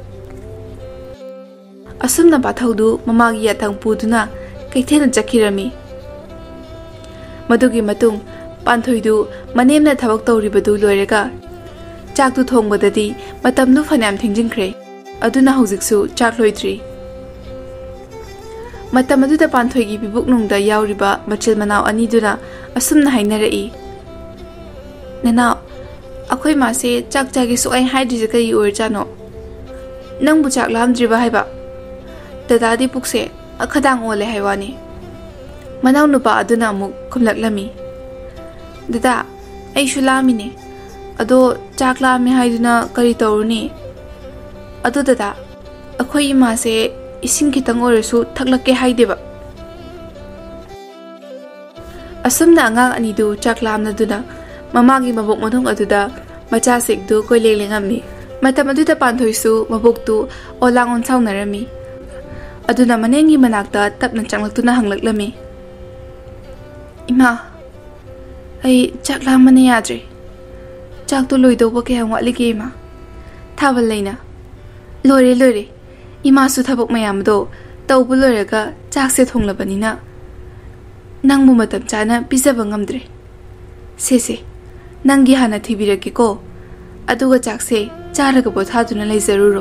ꯑꯁꯨꯝꯅ ꯄꯥꯊꯧꯗꯨ ꯃꯃꯥꯒꯤ ꯌꯥꯊꯪ ꯄꯨꯗꯨꯅ ꯀꯩꯊꯦꯜꯗ ꯆꯠꯈꯤꯔꯝꯃꯤ ꯃꯗꯨꯒꯤ ꯃꯇꯨꯡ ꯄꯥꯟꯊꯣꯏꯗꯨ ꯃꯅꯦꯝꯅ ꯊꯕꯛ ꯇꯧꯔꯤꯕꯗꯨ ꯂꯣꯏꯔꯒ ꯆꯥꯛꯇꯨ ꯊꯣꯡꯕꯗꯗꯤ ꯃꯇꯝꯗꯨ ꯐꯅꯌꯥꯝ ꯊꯦꯡꯖꯤꯟꯈ꯭ꯔꯦ ꯑꯗꯨꯅ ꯍꯧꯖꯤꯛꯁꯨ ꯆꯥꯛ ꯂꯣꯏꯗ꯭ꯔꯤ ꯃꯇꯝ ꯑꯗꯨꯗ ꯄꯥꯟꯊꯣꯏꯒꯤ ꯄꯤꯕꯨꯛꯅꯨꯡꯗ ꯌꯥꯎꯔꯤꯕ ꯃꯆꯤꯜ ꯃꯅꯥꯎ ꯑꯅꯤꯗꯨꯅ ꯑꯁꯨꯝꯅ ꯍꯥꯏꯅꯔꯛꯏ ꯅꯅꯥꯎ ꯑꯩꯈꯣꯏ ꯃꯥꯁꯦ ꯆꯥꯛ ꯆꯥꯒꯦ ꯁꯨꯛꯍꯥꯏ ꯍꯥꯏꯗ꯭ꯔꯤꯁꯦ ꯀꯔꯤ ꯑꯣꯏꯔꯖꯥꯠꯅꯣ ꯅꯪꯕꯨ ꯆꯥꯛ ꯂꯥꯝꯗ꯭ꯔꯤꯕ ꯍꯥꯏꯕ ꯗꯗꯥꯗꯤ ꯄꯨꯛꯁꯦ ꯑꯈꯗꯥꯡ ꯑꯣꯜꯂꯦ ꯍꯥꯏ ꯋꯥꯅꯤ ꯃꯅꯥꯎ ꯅꯨꯄꯥ ꯑꯗꯨꯅ ꯑꯃꯨꯛ ꯈꯨꯝꯂꯛꯂꯝꯃꯤ ꯗꯗꯥ ꯑꯩꯁꯨ ꯂꯥꯝꯃꯤꯅꯦ ꯑꯗꯣ ꯆꯥꯛ ꯂꯥꯝꯃꯦ ꯍꯥꯏꯗꯨꯅ ꯀꯔꯤ ꯇꯧꯔꯨꯅꯤ ꯑꯗꯣ ꯗꯗꯥ ꯑꯩꯈꯣꯏ ꯏꯃꯥꯁꯦ ꯏꯁꯤꯡ ꯈꯤꯇꯪ ꯑꯣꯏꯔꯁꯨ ꯊꯛꯂꯛꯀꯦ ꯍꯥꯏꯗꯦꯕ ꯑꯁꯨꯝꯅ ꯑꯉꯥꯡ ꯑꯅꯤꯗꯨ ꯆꯥꯛ ꯂꯥꯝꯅꯗꯨꯅ ꯃꯃꯥꯒꯤ ꯃꯕꯣꯛ ꯃꯅꯨꯡ ꯑꯗꯨꯗ ꯃꯆꯥꯁꯤꯡꯗꯨ ꯀꯣꯏꯂꯦꯡ ꯂꯦꯡꯉꯝꯃꯤ ꯃꯇꯝ ꯑꯗꯨꯗ ꯄꯥꯟꯊꯣꯏꯁꯨ ꯃꯕꯣꯛꯇꯨ ꯑꯣꯂꯥꯡ ꯑꯣꯟꯁꯥꯎꯅꯔꯝꯃꯤ ꯑꯗꯨꯅ ꯃꯅꯦꯝꯒꯤ ꯃꯅꯥꯛꯇ ꯇꯞꯅ ꯆꯪꯂꯛꯇꯨꯅ ꯍꯪꯂꯛꯂꯝꯃꯤ ꯏꯃꯥ ꯑꯩ ꯆꯥꯛ ꯂꯥꯝꯕꯅ ꯌꯥꯗ꯭ꯔꯦ ꯆꯥꯛꯇꯣ ꯂꯣꯏꯗꯧꯕ ꯀꯌꯥꯝ ꯋꯥꯠꯂꯤꯒꯦ ꯏꯃꯥ ꯊꯥꯕꯜ ꯂꯩꯅ ꯂꯣꯏꯔꯦ ꯏꯃꯥꯁꯨ ꯊꯕꯛ ꯃꯌꯥꯝꯗꯣ ꯇꯧꯕ ꯂꯣꯏꯔꯒ ꯆꯥꯛꯁꯦ ꯊꯣꯡꯂꯕꯅꯤꯅ ꯅꯪꯕꯨ ꯃꯇꯝ ꯆꯥꯅ ꯄꯤꯖꯕ ꯉꯝꯗ꯭ꯔꯦ ꯁꯦ ꯅꯪꯒꯤ ꯍꯥꯟꯅ ꯊꯤꯕꯤꯔꯛꯀꯦꯀꯣ ꯑꯗꯨꯒ ꯆꯥꯛꯁꯦ ꯆꯥꯔꯒ ꯄꯣꯊꯥꯗꯨꯅ ꯂꯩꯖꯔꯨꯔꯣ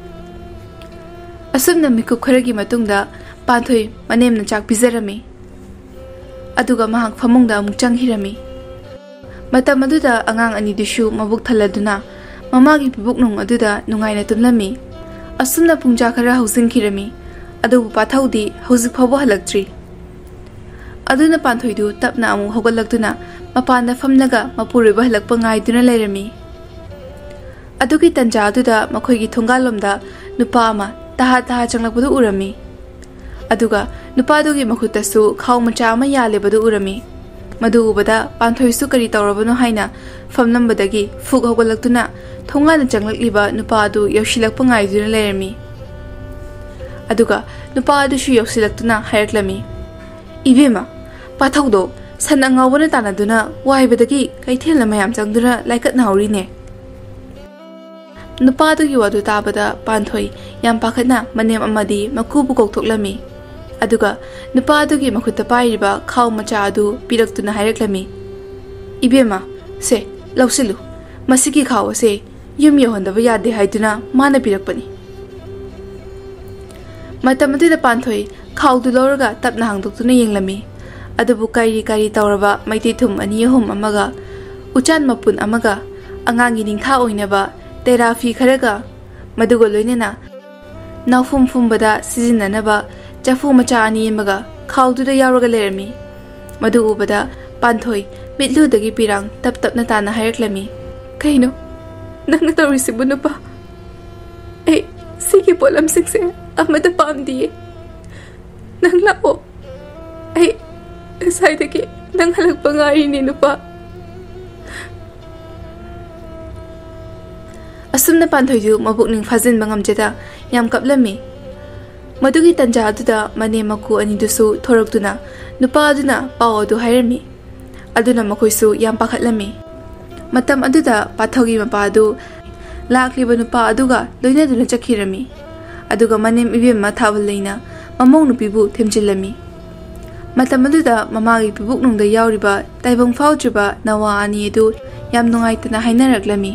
ꯑꯁꯨꯝꯅ ꯃꯤꯀꯨꯞ ꯈꯔꯒꯤ ꯃꯇꯨꯡꯗ ꯄꯥꯟꯊꯣꯏ ꯃꯅꯦꯝꯅ ꯆꯥꯛ ꯄꯤꯖꯔꯝꯃꯤ ꯑꯗꯨꯒ ꯃꯍꯥꯛ ꯐꯃꯨꯡꯗ ꯑꯃꯨꯛ ꯆꯪꯈꯤꯔꯝꯃꯤ ꯃꯇꯝ ꯑꯗꯨꯗ ꯑꯉꯥꯡ ꯑꯅꯤꯗꯨꯁꯨ ꯃꯕꯨꯛ ꯊꯜꯂꯗꯨꯅ ꯃꯃꯥꯒꯤ ꯄꯤꯕꯨꯛꯅꯨꯡ ꯑꯗꯨꯗ ꯅꯨꯡꯉꯥꯏꯅ ꯇꯨꯝꯂꯝꯃꯤ ꯑꯁꯨꯝꯅ ꯄꯨꯡꯖꯥ ꯈꯔ ꯍꯧꯖꯤꯟꯈꯤꯔꯝꯃꯤ ꯑꯗꯨꯕꯨ ꯄꯥꯊꯧꯗꯤ ꯍꯧꯖꯤꯛ ꯐꯥꯎꯕ ꯍꯜꯂꯛꯇ꯭ꯔꯤ ꯑꯗꯨꯅ ꯄꯥꯟꯊꯣꯏꯗꯨ ꯇꯞꯅ ꯑꯃꯨꯛ ꯍꯧꯒꯠꯂꯛꯇꯨꯅ ꯃꯄꯥꯟꯗ ꯐꯝꯂꯒ ꯃꯄꯨꯔꯣꯏꯕ ꯍꯜꯂꯛꯄ ꯉꯥꯏꯗꯨꯅ ꯂꯩꯔꯝꯃꯤ ꯑꯗꯨꯒꯤ ꯇꯟꯖꯥ ꯑꯗꯨꯗ ꯃꯈꯣꯏꯒꯤ ꯊꯣꯡꯒꯥꯜꯂꯣꯝꯗ ꯅꯨꯄꯥ ꯑꯃ ꯇꯍꯥ ꯆꯪꯂꯛꯄꯗꯨ ꯎꯔꯝꯃꯤ ꯑꯗꯨꯒ ꯅꯨꯄꯥꯗꯨꯒꯤ ꯃꯈꯨꯠꯇꯁꯨ ꯈꯥꯎ ꯃꯆꯥ ꯑꯃ ꯌꯥꯜꯂꯤꯕꯗꯨ ꯎꯔꯝꯃꯤ ꯃꯗꯨ ꯎꯕꯗ ꯄꯥꯟꯊꯣꯏꯁꯨ ꯀꯔꯤ ꯇꯧꯔꯕꯅꯣ ꯍꯥꯏꯅ ꯐꯝꯂꯝꯕꯗꯒꯤ ꯐꯨꯛ ꯍꯧꯒꯠꯂꯛꯇꯨꯅ ꯊꯣꯡꯒꯥꯟꯗ ꯆꯪꯂꯛꯂꯤꯕ ꯅꯨꯄꯥ ꯑꯗꯨ ꯌꯧꯁꯤꯜꯂꯛꯄ ꯉꯥꯏꯗꯨꯅ ꯂꯩꯔꯝꯃꯤ ꯑꯗꯨꯒ ꯅꯨꯄꯥ ꯑꯗꯨꯁꯨ ꯌꯧꯁꯤꯜꯂꯛꯇꯨꯅ ꯍꯥꯏꯔꯛꯂꯝꯃꯤ 이베마 ꯄꯥꯊꯧꯗꯣ ꯁꯟ ꯑꯉꯥꯎꯕꯅ ꯇꯥꯟꯅꯗꯨꯅ ꯋꯥꯏꯕꯗꯒꯤ ꯀꯩꯊꯦꯜꯗ ꯃꯌꯥꯝ ꯆꯪꯗꯨꯅ ꯂꯥꯏꯀꯠꯅꯍꯧꯔꯤꯅꯦ ꯅꯨꯄꯥꯗꯨꯒꯤ ꯋꯥꯗꯨ ꯇꯥꯕꯗ ꯄꯥꯟꯊꯣꯏ ꯌꯥꯝ ꯄꯥꯈꯠꯅ ꯃꯅꯦꯝ ꯑꯃꯗꯤ ꯃꯀꯨꯕꯨ ꯀꯧꯊꯣꯛꯂꯝꯃꯤ ꯑꯗꯨꯒ ꯅꯨꯄꯥꯗꯨꯒꯤ ꯃꯈꯨꯠꯇ ꯄꯥꯏꯔꯤꯕ ꯈꯥꯎ ꯃꯆꯥ ꯑꯗꯨ ꯄꯤꯔꯛꯇꯨꯅ ꯍꯥꯏꯔꯛꯂꯝꯃꯤ 이베마 ꯁꯦ ꯂꯧꯁꯤꯜꯂꯨ ꯃꯁꯤꯒꯤ ꯈꯥꯎ ꯑꯁꯦ ꯌꯨꯝ ꯌꯧꯍꯟꯗꯕ ꯌꯥꯗꯦ ꯍꯥꯏꯗꯨꯅ ꯃꯥꯅ ꯄꯤꯔꯛꯄꯅꯤ ꯃꯇꯝ ꯑꯗꯨꯗ ꯄꯥꯟꯊꯣꯏ ꯈꯥꯎꯗꯨ ꯂꯧꯔꯒ ꯇꯞꯅ ꯍꯥꯡꯗꯣꯛꯇꯨꯅ ꯌꯦꯡꯂꯝꯃꯤ ꯑꯗꯨꯕꯨ ꯀꯔꯤ ꯇꯧꯔꯕ ꯃꯩꯇꯩ ꯊꯨꯝ 2-3 ꯑꯃꯒ ꯎꯆꯥꯟ ꯃꯄꯨꯟ ꯑꯃꯒ ꯑꯉꯥꯡꯒꯤ ꯅꯤꯡꯊꯥ ꯑꯣꯏꯅꯕ ꯇꯦꯔꯥ ꯐꯤ ꯈꯔꯒ ꯃꯗꯨꯒ ꯂꯣꯏꯅꯅ ꯅꯥꯎꯐꯨꯝ ꯐꯨꯝꯕꯗ ꯁꯤꯖꯤꯟꯅꯅꯕ ꯆꯐꯨ ꯃꯆꯥ 2 ꯑꯃꯒ ꯈꯥꯎꯗꯨꯗ ꯌꯥꯎꯔꯒ ꯂꯩꯔꯝꯃꯤ ꯃꯗꯨ ꯎꯕꯗ ꯄꯥꯟꯊꯣꯏ ꯃꯤꯠꯂꯨꯗꯒꯤ ꯄꯤꯔꯥꯡ ꯇꯞꯅ ꯇꯥꯅ ꯍꯥꯏꯔꯛꯂꯝꯃꯤ ꯀꯩꯅꯣ ꯅꯪꯅ ꯇꯧꯔꯤꯁꯤꯕꯨ ꯅꯨꯄꯥ ꯑꯩ ꯁꯤꯒꯤ ꯄꯣꯠꯂꯝꯁꯤꯡꯁꯦ ꯑꯃꯠꯇ ꯄꯥꯝꯗꯤꯌꯦ ꯅꯪ ꯂꯥꯛꯑꯣ ꯑꯩ ꯉꯁꯥꯏꯗꯒꯤ ꯅꯪ ꯍꯜꯂꯛꯄ ꯉꯥꯏꯔꯤꯅꯦ ꯅꯨꯄꯥ ꯑꯁꯨꯝꯅ ꯄꯥꯟꯊꯣꯏꯗꯨ ꯃꯕꯨꯛꯅꯤꯡ ꯐꯥꯖꯤꯟꯕ ꯉꯝꯖꯗ ꯌꯥꯝ ꯀꯞꯂꯝꯃꯤ ꯃꯗꯨꯒꯤ ꯇꯟꯖꯥ ꯑꯗꯨꯗ ꯃꯅꯦꯝ ꯃꯀꯨ ꯑꯅꯤꯗꯨꯁꯨ ꯊꯣꯔꯛꯇꯨꯅ ꯅꯨꯄꯥ ꯑꯗꯨꯅ ꯄꯥꯎ ꯑꯗꯨ ꯍꯥꯏꯔꯝꯃꯤ ꯑꯗꯨꯅ ꯃꯈꯣꯏꯁꯨ ꯌꯥꯝ ꯄꯥꯈꯠꯂꯝꯃꯤ ꯃꯇꯝ ꯑꯗꯨꯗ ꯄꯥꯊꯧꯒꯤ ꯃꯄꯥ ꯑꯗꯨ ꯂꯥꯛꯂꯤꯕ ꯅꯨꯄꯥ ꯑꯗꯨꯒ ꯂꯣꯏꯅꯗꯨꯅ ꯆꯠꯈꯤꯔꯝꯃꯤ ꯑꯗꯨꯒ ꯃꯅꯦꯝ ꯏꯕꯦꯝꯃ ꯊꯥꯕꯜ ꯂꯩꯅ ꯃꯃꯧ ꯅꯨꯄꯤꯕꯨ ꯊꯦꯝꯖꯤꯜꯂꯝꯃꯤ ꯃꯇꯝ ꯑꯗꯨꯗ ꯃꯃꯥꯒꯤ ꯄꯤꯕꯨꯛꯅꯨꯡꯗ ꯌꯥꯎꯔꯤꯕ ꯇꯥꯏꯕꯪ ꯐꯥꯎꯗ꯭ꯔꯤꯕ ꯅꯋꯥ ꯑꯅꯤ ꯑꯗꯨ ꯌꯥꯝ ꯅꯨꯡꯉꯥꯏꯇꯅ ꯍꯥꯏꯅꯔꯛꯂꯝꯃꯤ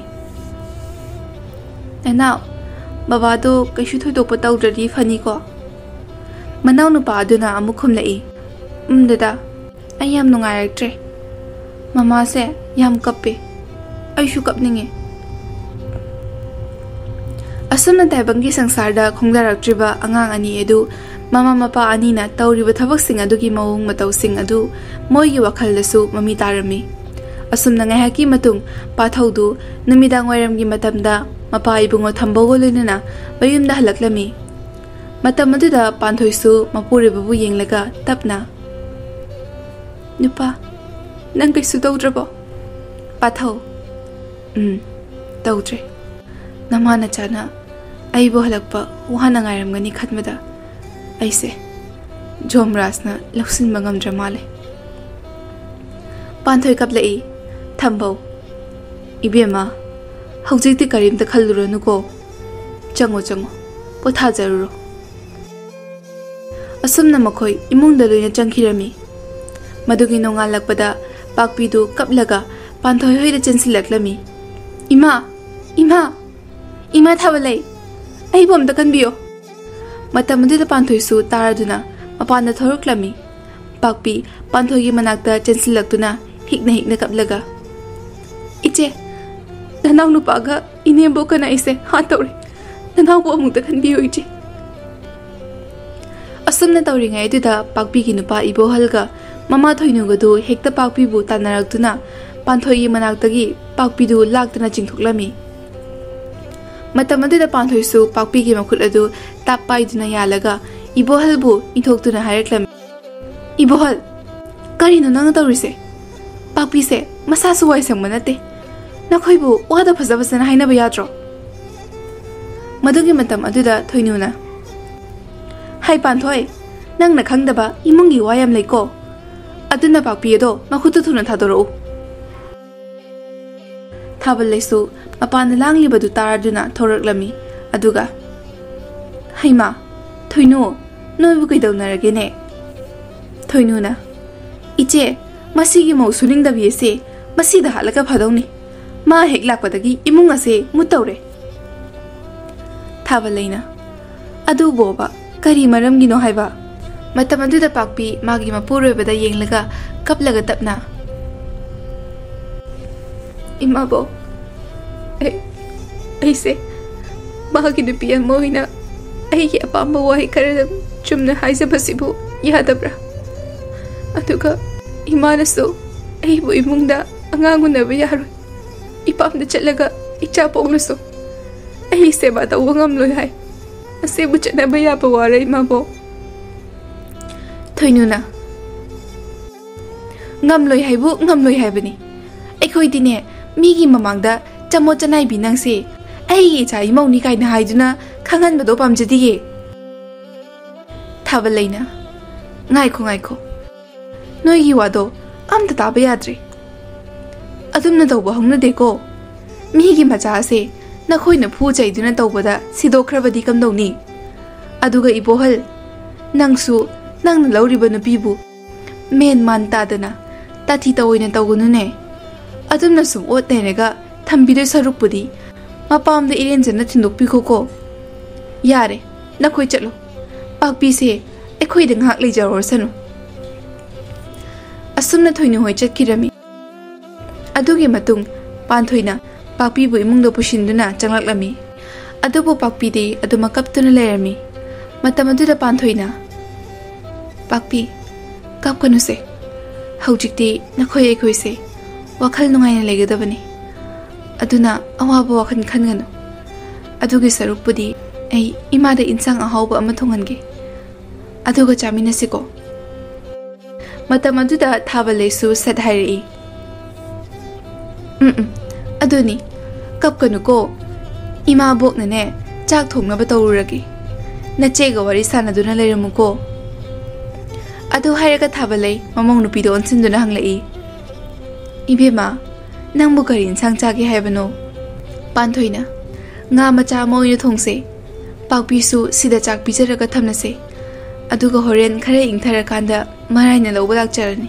ꯅꯅꯥꯎ ꯕꯕꯥꯗꯣ ꯀꯩꯁꯨ ꯊꯣꯏꯗꯣꯛꯄ ꯇꯧꯗ꯭ꯔꯗꯤ ꯐꯅꯤꯀꯣ ꯃꯅꯥꯎ ꯅꯨꯄꯥ ꯑꯗꯨꯅ ꯑꯃꯨꯛ ꯈꯨꯝꯂꯛꯏ ꯗꯗꯥ ꯑꯩ ꯌꯥꯝ ꯅꯨꯡꯉꯥꯏꯔꯛꯇ꯭ꯔꯦ ꯃꯃꯥꯁꯦ ꯌꯥꯝ ꯀꯞꯄꯦ ꯑꯩꯁꯨ ꯀꯞꯅꯤꯡꯉꯦ ꯑꯁꯨꯝꯅ ꯇꯥꯏꯕꯪꯒꯤ ꯁꯪꯁꯥꯔꯗ ꯈꯣꯡꯗꯥꯔꯛꯇ꯭ꯔꯤꯕ ꯑꯉꯥꯡ ꯑꯅꯤ ꯑꯗꯨ ꯃꯃꯥ ꯃꯄꯥ ꯑꯅꯤꯅ ꯇꯧꯔꯤꯕ ꯊꯕꯛꯁꯤꯡ ꯑꯗꯨꯒꯤ ꯃꯑꯣꯡ ꯃꯇꯧꯁꯤꯡ ꯑꯗꯨ ꯃꯣꯏꯒꯤ ꯋꯥꯈꯜꯗꯁꯨ ꯃꯃꯤ ꯇꯥꯔꯝꯃꯤ ꯑꯁꯨꯝꯅ ꯉꯥꯏꯍꯥꯛꯀꯤ ꯃꯇꯨꯡ ꯄꯥꯊꯧꯗꯨ ꯅꯨꯃꯤꯗꯥꯡ ꯋꯥꯏꯔꯝꯒꯤ ꯃꯇꯝꯗ ꯃꯄꯥ ꯏꯕꯨꯡꯉꯣ ꯊꯝꯕꯧꯒ ꯂꯣꯏꯅꯅ ꯃꯌꯨꯝꯗ ꯍꯜꯂꯛꯂꯝꯃꯤ ꯃꯇꯝ ꯑꯗꯨꯗ ꯄꯥꯟꯊꯣꯏꯁꯨ ꯃꯄꯨꯔꯣꯏꯕꯕꯨ ꯌꯦꯡꯂꯒ ꯇꯞꯅ ꯅꯨꯄꯥ ꯅꯪ ꯀꯩꯁꯨ ꯇꯧꯗ꯭ꯔꯕꯣ ꯄꯥꯊꯧ ꯇꯧꯗ꯭ꯔꯦ ꯅꯃꯥꯅ ꯆꯥꯅ ꯑꯩꯕꯨ ꯍꯜꯂꯛꯄ ꯋꯥꯅ ꯉꯥꯏꯔꯝꯒꯅꯤ ꯈꯟꯕꯗ ꯑꯩꯁꯦ ꯖꯣꯝꯔꯥꯖꯅ ꯂꯧꯁꯤꯟꯕ ꯉꯝꯗ꯭ꯔ ꯃꯥꯜꯂꯦ Panthoi kaplai. Thambau. Ibema. Haujikti karimta khalluranuko. Chango chango. Pothajaruro. Asumna makhoi imungda loina changkhirami. Madugi nongalakpada Pakpidu kaplaga Panthoi hoida chensilaklami. Ima. Ima thabalai. Ai bomda kanbiyo. Matamadida Panthoi su taraduna mapanda thoroklami. Pakpi Panthoi gi manakta chensilaktuna hikna kaplaga. Iche nanaw nupaga inembo kana ise ha tawre. Nanaw bo amukta kanbiyo iche. Asumna tawringai duda Pakpi gi nupa Ibohalga Mama Thoinugadu hekta Pakpi bu tanaraktuna Panthoi gi manaktagi Pakpidu laktana chingthuklami. Matamadida Panthoi su Pakpi gi makhut adu tapaiduna yalaga Ibohal bu ithoktuna hairaklam. Ibohal karino nang tawrise? Pakpi se masa su wai sangma nate. Nakhoi bu wada phajabasana hainaba yadro. Madugi matam aduda Thoinuna. Hai Panthoi, nangna khangdaba imungi wayam leiko. Aduna Pakpi do makhutu thuna thadoro. Thabalaisu mapana langlibadu taraduna thoraklami aduga Haima Thoinu noibu kaidaunaragene Thoinuna Iche masigi mau suningdabi ase masida halaga phadawni ma hek lakpadagi imung ase mutawre Thabalaina adu boba kari maramgino haiba matamaduda Pakpi magi mapuroibada yenglaga kaplaga tapna Imabo Aise Magi nupiyan mo hina Aiki apamba wahi karadam chumna haizabasibu yadabra Aduga imanaso Aibu imungda angangunaba yaroy Ipamda chalaga ichaponglaso Aise bata uwangamloy hai Asibu chanaba yapa wara imabo Thoinuna Ngamloy haibu ngamloy haibani Aikhoy dine Migi mamangda chamo chanai binangse ai cha imau ni kaina haiduna khangan bado pamjadiye Thabalaina ngaiko noi gi wado amta taba yadre adumna tawba hongna deko migi macha ase nakhoina phu chaiduna tawbada sidokhrabadi kamdawni aduga Ibohal nangsu nangna lawriba nupibu men man tadana tathi tawoina tawgunune adumna sum otnerega thambide sarukpudi mapamda irenjana thindokpikho yare nakhoi chalo Pakpi se ekhoi de ngak leijaror sanu asumna Thoinu hoi chatkirami adugi matung Panthoina Pakpi bu imungdo pushinduna changlaklami adubu Pakpi de aduma kaptuna lerami matamaduda Panthoina Pakpi kapkanu se haujikti nakhoi ekhoi se wakhal nungaina legadabani aduna awaba wakhan khangano adugi sarukpudi ai imada insang ahawba ama thongange aduga chamina siko matamaduda Thabalesu sadhairi aduni kapkanu ko ima bokna ne chak thongnaba tawruragi nachega wari sanaduna leiramuko adu hairaga Thabalei mamong nupido onsinduna hanglai Ibema nangbu kari insang chage haibano Panthoina nga macha moina thongse Pakpi su sida chak pijaraga thamnase aduga horen khare ingtharakanda maraina lawba lakcharani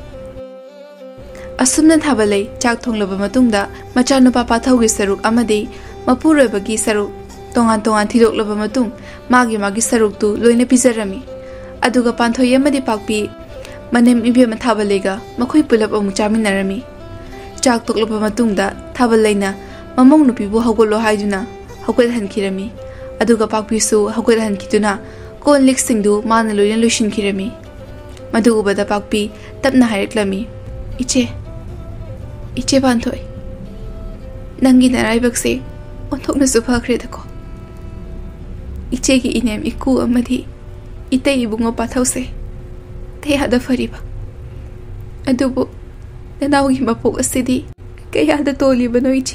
asumna Thabalei chak thonglaba matungda macha nupa Pathaugi saruk amadi mapuroibagi saruk tongan thidoklaba matung magi saruk tu loina pijarami aduga Panthoi amadi Pakpi manem Ibema Thabaleiga makhoi pulap amu chaminarami chak toklaba matungda Thabalaina mamong nupibu hawgolo haiduna hawgal hankirami aduga Pakpi su hawgal hankituna kon liksingdu mana loina loishinkirami madugubada Pakpi tapna haireklami Iche Panthoi nangi naraibakse onthokna suphakre dako Iche gi inem iku amadi itei ibungo Pathause Teyada fariba adubu Nanawgi mapok asidi kayada toli bano Iche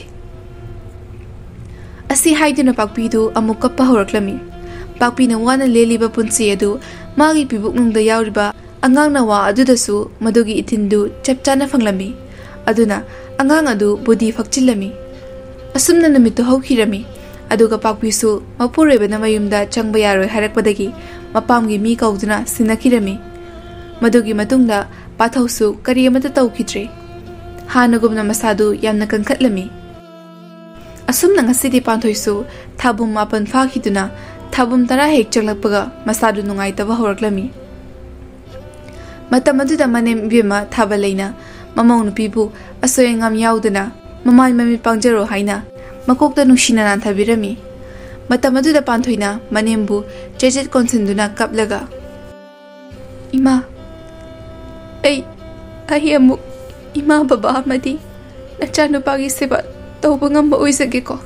asi haiduna Pakpidu amuk kappa horaklami Pakpi na wana leliba punsi adu magi pibuk nungda yauriba angang na wa adudasу madugi itindu chapchana fanglami aduna angang adu budi fakchilami asumna namitu haukhirami aduga pakpisu mapurebana mayumda changba yaroi harakpadagi mapamgi mi kauduna sinakhirami madugi matungda pathausu kariyamata tawkhidre hanagumna masadu yamna kankhatlami asumna ngasidi panthoisu thabum mapan fakhiduna thabum tara hek chaglakpaga masadu nungaitaba horaklami matam aduda manem bima thabaleina mamau nupibu asoyengam yaudana mamai mami pangjaro haina makokta nushina nan thabirami matam aduda panthoina manembu chejet konsenduna kaplaga ima ai amu ima baba amadi nachanu pagi seba tawba ngamba oisage ko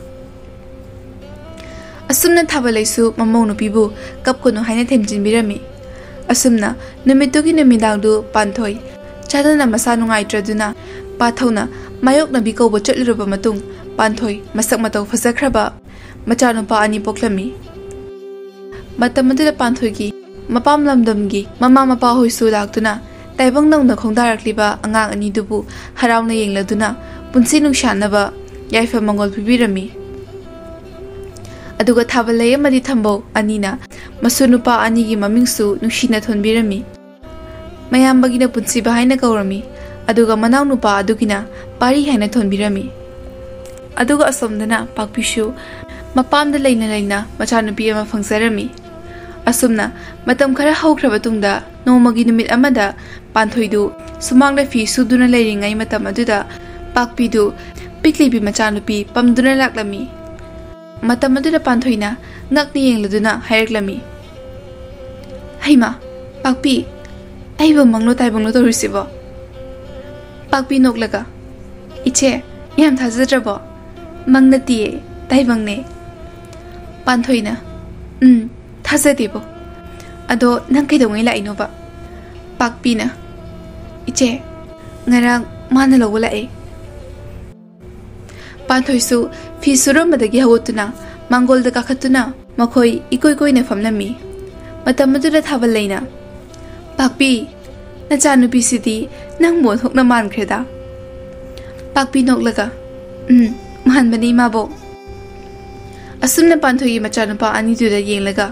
asumna thabalaisu mamau nupibu kapkono haina themjinbirami asumna numitugi numidangdu panthoi chadana masa nungaitraduna pathona mayokna bikauba chatliruba matung panthoi masak matau fasakraba machanupa ani poklami matamada panthoigi mapam lamdamgi mama mapa hoisu laktuna taibang nangna khongdarakliba angang ani dubu harauna yengladuna punsi nungshanaba yaifa mangol pibirami aduga thabalay amadi thambo anina masunupa anigi mamingsu nushina thonbirami mayambagina punsi bahaina kaurami aduga manaw nupa adugina pari haina thonbirami aduga asomdana pakpishu mapamda leina machanupi ama phangjarami asumna matam khara haukraba tungda nomagi numit amada panthoidu sumangna fi suduna leiringai matam aduda pakpidu piklibi machanupi pamduna laklami matam aduda panthoina ngakni yengladuna haireklami haima pakpi aiba manglo taibanglo torisibo pakpi noklaga iche yam thajadrabo mangnatiye taibangne panthoina thajadebo ado nang kaidongai lainoba pakpina iche ngarang mana logo lae panthoisu fi surammadagi hawotuna mangolda kakhatuna makhoi ikoi famlami matamudura thabalaina pakpi nachanupi sidi nang mon hokna mankreda pakpi noklaga manbani mabo asumna panthoi machanupa ani duda yenglaga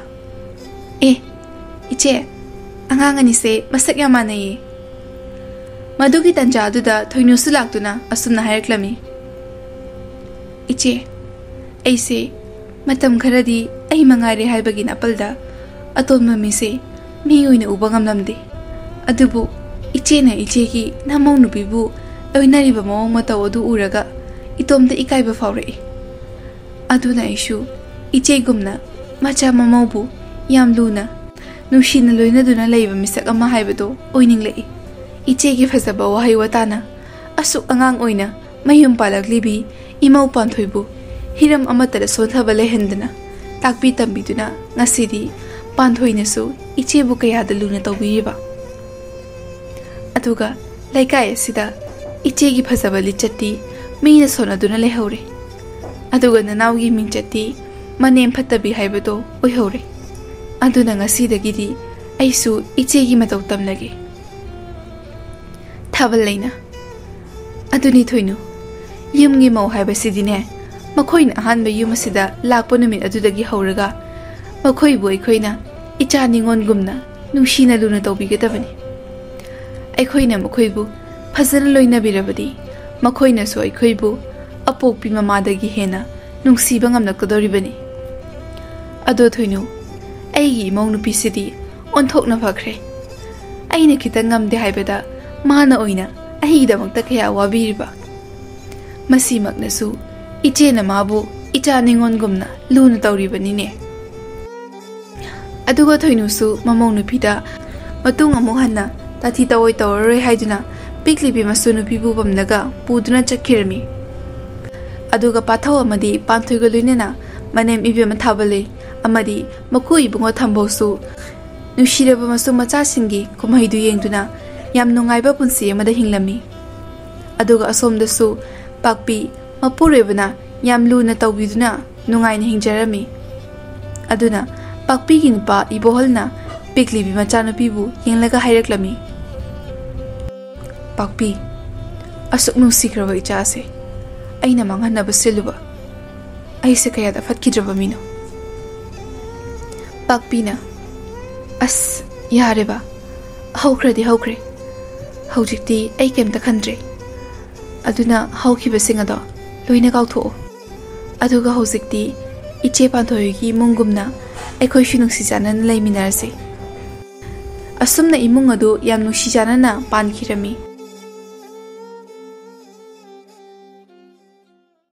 iche angang ani se masak yamanaye madugi tanja aduda thoinusu laktuna asumna haireklami iche aise matam kharadi ai mangare haibagi napalda aton mami se mi oina uba ngamlamde adubu iche na iche ki namau nupibu oinariba mawang mataw adu uraga itomda ikaiba faurei aduna isu iche gumna macha mamaubu yam luna nushina loinaduna leiba misak ama haibado oininglei iche gi fazaba wahai watana asuk angang oina mayum palaglibi imau panthoibu hiram amatara sothaba lehendana takpi tambiduna ngasidi panthoinasu iche bu kayada luna tawbiriba aduga laikai asida iche gi fazaba lichatti mina sonaduna lehore aduga nanawgi mingchatti manem phattabi haibado oihore aduna ngasidagidi aisu iche gi mataw tamlage thabalaina aduni thoinu yumgi mau haibasidine makhoina ahanba yumasida lakpo numit adudagi hauraga makhoibu aikhoina icha ningon gumna nungshina luna tawbigadabani aikhoina makhoibu phajana loina birabadi makhoina so aikhoibu apokpi mamadagi hena nungsiba ngamnakadoribani ado thoinu aigi imong nupisidi onthokna phakre aina khita ngamde haibada mana oina ahidamakta kaya wabiriba masimaknasu ichena mabu icha ningon gumna luna tawribanine aduga thoinusu mamong nupida matung amuk hanna tathi tawoi tawroi haiduna piklibi masu nupibu bamnaga puduna chakhirami aduga pathaw amadi panthoiga luinena manem ibema thabale amadi maku ibungo thambosu nushiraba masu macha singi kumhaidu yengduna yam nungaiba punsi amada hinglami aduga asomdasu pakpi mapurebana yam luna tawbiduna nungaina hingjarami aduna pakpi gi nupa iboholna ꯄꯤꯛꯂꯤꯕꯤ ꯃꯆꯥꯅꯨꯄꯤꯕꯨ ꯌꯦꯡꯂꯒ ꯍꯥꯏꯔꯛꯂꯝꯃꯤ, "ꯄꯥꯛꯄꯤ, ꯑꯁꯨꯛ ꯅꯨꯡꯁꯤꯈ꯭ꯔꯕ ꯏꯆꯥꯁꯦ ꯑꯩꯅ ꯃꯥꯡꯍꯟꯅꯕ ꯁꯤꯜꯂꯨꯕ, ꯑꯩꯁꯦ ꯀꯌꯥꯗ ꯐꯠꯈꯤꯗ꯭ꯔꯕ ꯃꯤꯅꯣ?" ꯄꯥꯛꯄꯤꯅ, "ꯑꯁ ꯌꯥꯔꯦꯕ, ꯍꯧꯈ꯭ꯔꯗꯤ ꯍꯧꯈ꯭ꯔꯦ, ꯍꯧꯖꯤꯛꯇꯤ ꯑꯩ ꯀꯩꯝꯇ ꯈꯟꯗ꯭ꯔꯦ, ꯑꯗꯨꯅ ꯍꯧꯈꯤꯕꯁꯤꯡ ꯑꯗꯣ ꯂꯣꯏꯅ ꯀꯥꯎꯊꯣꯛꯑꯣ, ꯑꯗꯨꯒ ꯍꯧꯖꯤꯛꯇꯤ ꯏꯆꯦ ꯄꯥꯟꯊꯣꯏꯒꯤ ꯏꯃꯨꯡꯒꯨꯝꯅ ꯑꯩꯈꯣꯏꯁꯨ ꯅꯨꯡꯁꯤ ꯆꯥꯟꯅꯅ ꯂꯩꯃꯤꯟꯅꯔꯁꯤ." ꯑꯁꯨꯝꯅ ꯏꯃꯨꯡ ꯑꯗꯨ ꯌꯥꯝ ꯅꯨꯡꯁꯤ ꯆꯥꯟꯅꯅ ꯄꯥꯟꯈꯤꯔꯝꯃꯤ꯫